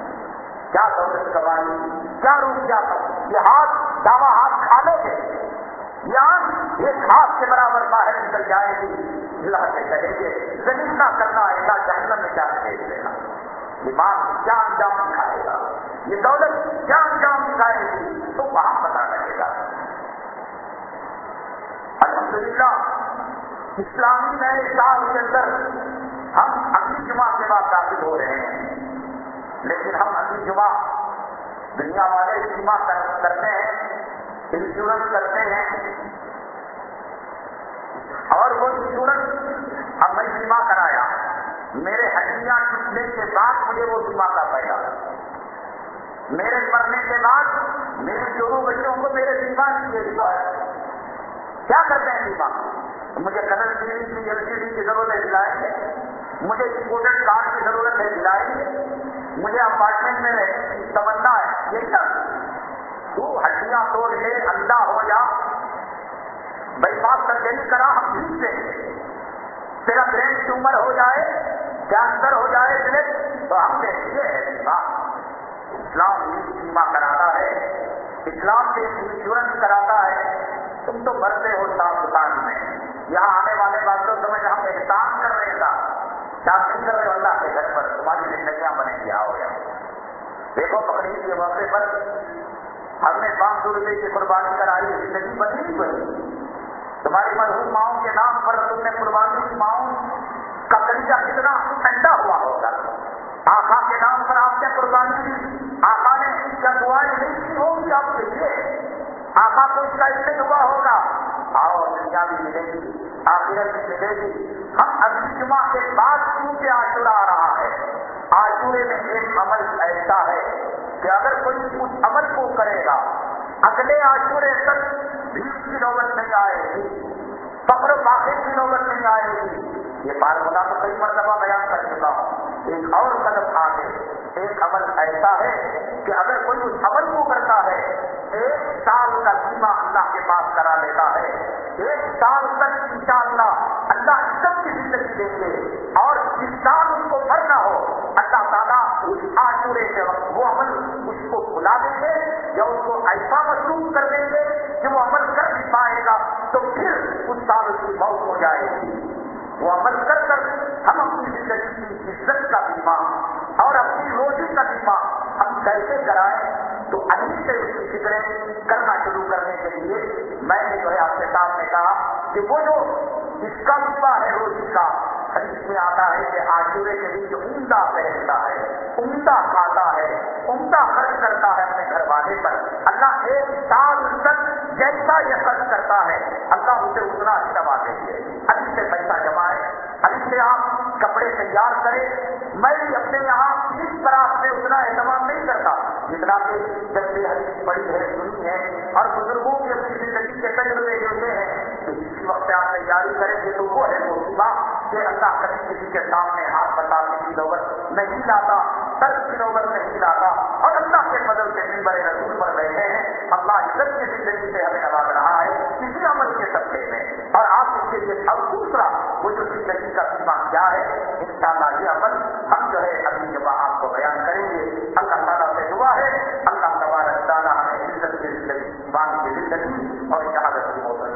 کیا دولت کمائی، کیا روپیہ، یہ ہاتھ داوا ہاتھ کھا لو گے، یہ آنکھ ایک ہاتھ کے برابر باہر نکل جائے گی۔ اللہ سے کہیں گے ذلیل نہ کرنا، اللہ جہنم میں جا کے بھیج دینا۔ یہ مال کیا انجام دکھائے گا، یہ دولت کیا انجام دکھائے گی، تو وہاں پتا لگے گا۔ الحمدللہ اسلامی نئے سال کے اندر ہم اگلی جمعہ کے بعد داخل ہو رہے ہیں، لیکن ہم اگلی جمعہ دنیا والے بیمہ کرتے ہیں، انشورنس کرتے ہیں، اور وہ انشورنس اب میں بیمہ کرایا، میرے ہڈیاں ٹوٹنے کے بعد مجھے وہ بیمہ کا فائدہ، میرے مرنے کے بعد میرے چوروں بچوں کو میرے بیمہ کی کیا کرتے ہیں بیمہ؟ مجھے کلر ٹی وی کی ایل سی ڈی کی ضرورت ہے دلائیں گے، مجھے امپورٹنٹ کارڈ کی ضرورت ہے دلائیں گے، مجھے اپارٹمنٹ میں رہنے کی تمنا ہے، یہ کیا تو ہڈیاں توڑ کے اندھا ہو جا، بائی پاس سرجری کرا ہم ٹھیک سے، تیرا برین ٹیومر ہو جائے، کینسر ہو جائے دل تو ہم دیکھیے اسلام بیمہ کراتا ہے، اسلام کے انشورنس کراتا ہے۔ تم تو مرتے ہو صاف دکان میں، یہاں آنے والے بات تو سمجھ ہم احسان کر رہے تھا، کیا کر رہے ہو اللہ کے گھر پر، تمہاری زندگیاں بنے گی آؤ یا دیکھو تقریب کے موقع پر ہم نے پانچ سو روپئے کی قربانی کرائی، زندگی بدلی ہی بنی۔ تمہاری مرحوم ماؤں کے نام پر تم نے قربانی کی، ماؤں کا کلیجہ کتنا ٹھنڈا ہوا ہوگا۔ آقا کے نام پر آپ نے قربانی دی، آقا نے کیا دعائیں نہیں کی ہوگی آپ کے لیے، آقا کو اس کا عزت ہوا ہوگا۔ آؤ دنیا بھی ملے گی، آخرت بھی ملے گی۔ ہم اگلی جمعہ کے بعد کیونکہ عاشورہ آ رہا ہے، عاشورے میں ایک عمل ایسا ہے کہ اگر کوئی اس عمل کو کرے گا اگلے عاشورے تک بھیڑ کی نوبت نہیں آئے گی، فقر و فاقے کی نوبت نہیں آئے گی۔ یہ فارمولہ تو کئی مرتبہ بیان کر چکا ہوں، ایک اور قدم آگے، ایک عمل ایسا ہے کہ اگر کوئی اس عمل کو کرتا ہے ایک سال کا بیمہ اللہ کے پاس کرا لیتا ہے، ایک سال تک انشاءاللہ اللہ سب کی زندگی دیں گے، اور اس سال اس کو مرنا ہو اللہ تعالیٰ اس عاشورے کے وقت وہ عمل اس کو بلا دیں گے یا اس کو ایسا مصروف کر دیں گے کہ وہ عمل کر نہیں پائے گا، تو پھر اس سال اس کی موت ہو جائے گی۔ وہ عمل کر کر ہم اپنی زندگی کی عزت کا بیمہ اور اپنی روزی کا بیمہ ہم کیسے کرائیں، تو ابھی سے اس کی فکریں کرنا شروع کرنے کے لیے میں نے جو ہے آپ کے سامنے کہا کہ وہ جو اس کا بیمہ ہے روزی کا، حدیث میں آتا ہے کہ عاشورے کے دن جو عمدہ پہنتا ہے عمدہ کھاتا ہے، عمدہ خرچ کرتا ہے اپنے گھر والے پر، اللہ ایک سال تک جیسا یہ خرچ کرتا ہے اللہ اسے اتنا ہی دباتے ہیں. ابھی سے پیسہ جمائے، ابھی سے آپ کپڑے تیار کریں. میں اپنے یہاں اس طرح سے اتنا اہتمام نہیں کرتا جتنا کہ جب یہ حدیث بڑی ہے سنی ہے اور بزرگوں کی اپنی زندگی کے تجربے ہوتے ہیں تو جس وقت آپ تیاری کریں گے تو وہ ہے مصیبہ کہ اللہ کبھی کسی کے سامنے ہاتھ بتانے کی نوبت نہیں لاتا، سر کی نوبت نہیں لاتا اور اللہ کے فضل سے منبر رسول پر بیٹھے ہیں. اللہ عزت کی زندگی سے ہمیں نواز رہا ہے کسی عمل کے سبقے میں. اور آپ اس کے لیے اب دوسرا وہ جو زندگی کا سیما کیا ہے انشاءاللہ یہ عمل ہم جو ہے ابھی جب آپ کو بیان کریں گے. اللہ تعالیٰ سے دعا ہے اللہ تبارک تعالیٰ ہمیں عزت کی زندگی، ایمان کی زندگی اور شہادت کی موت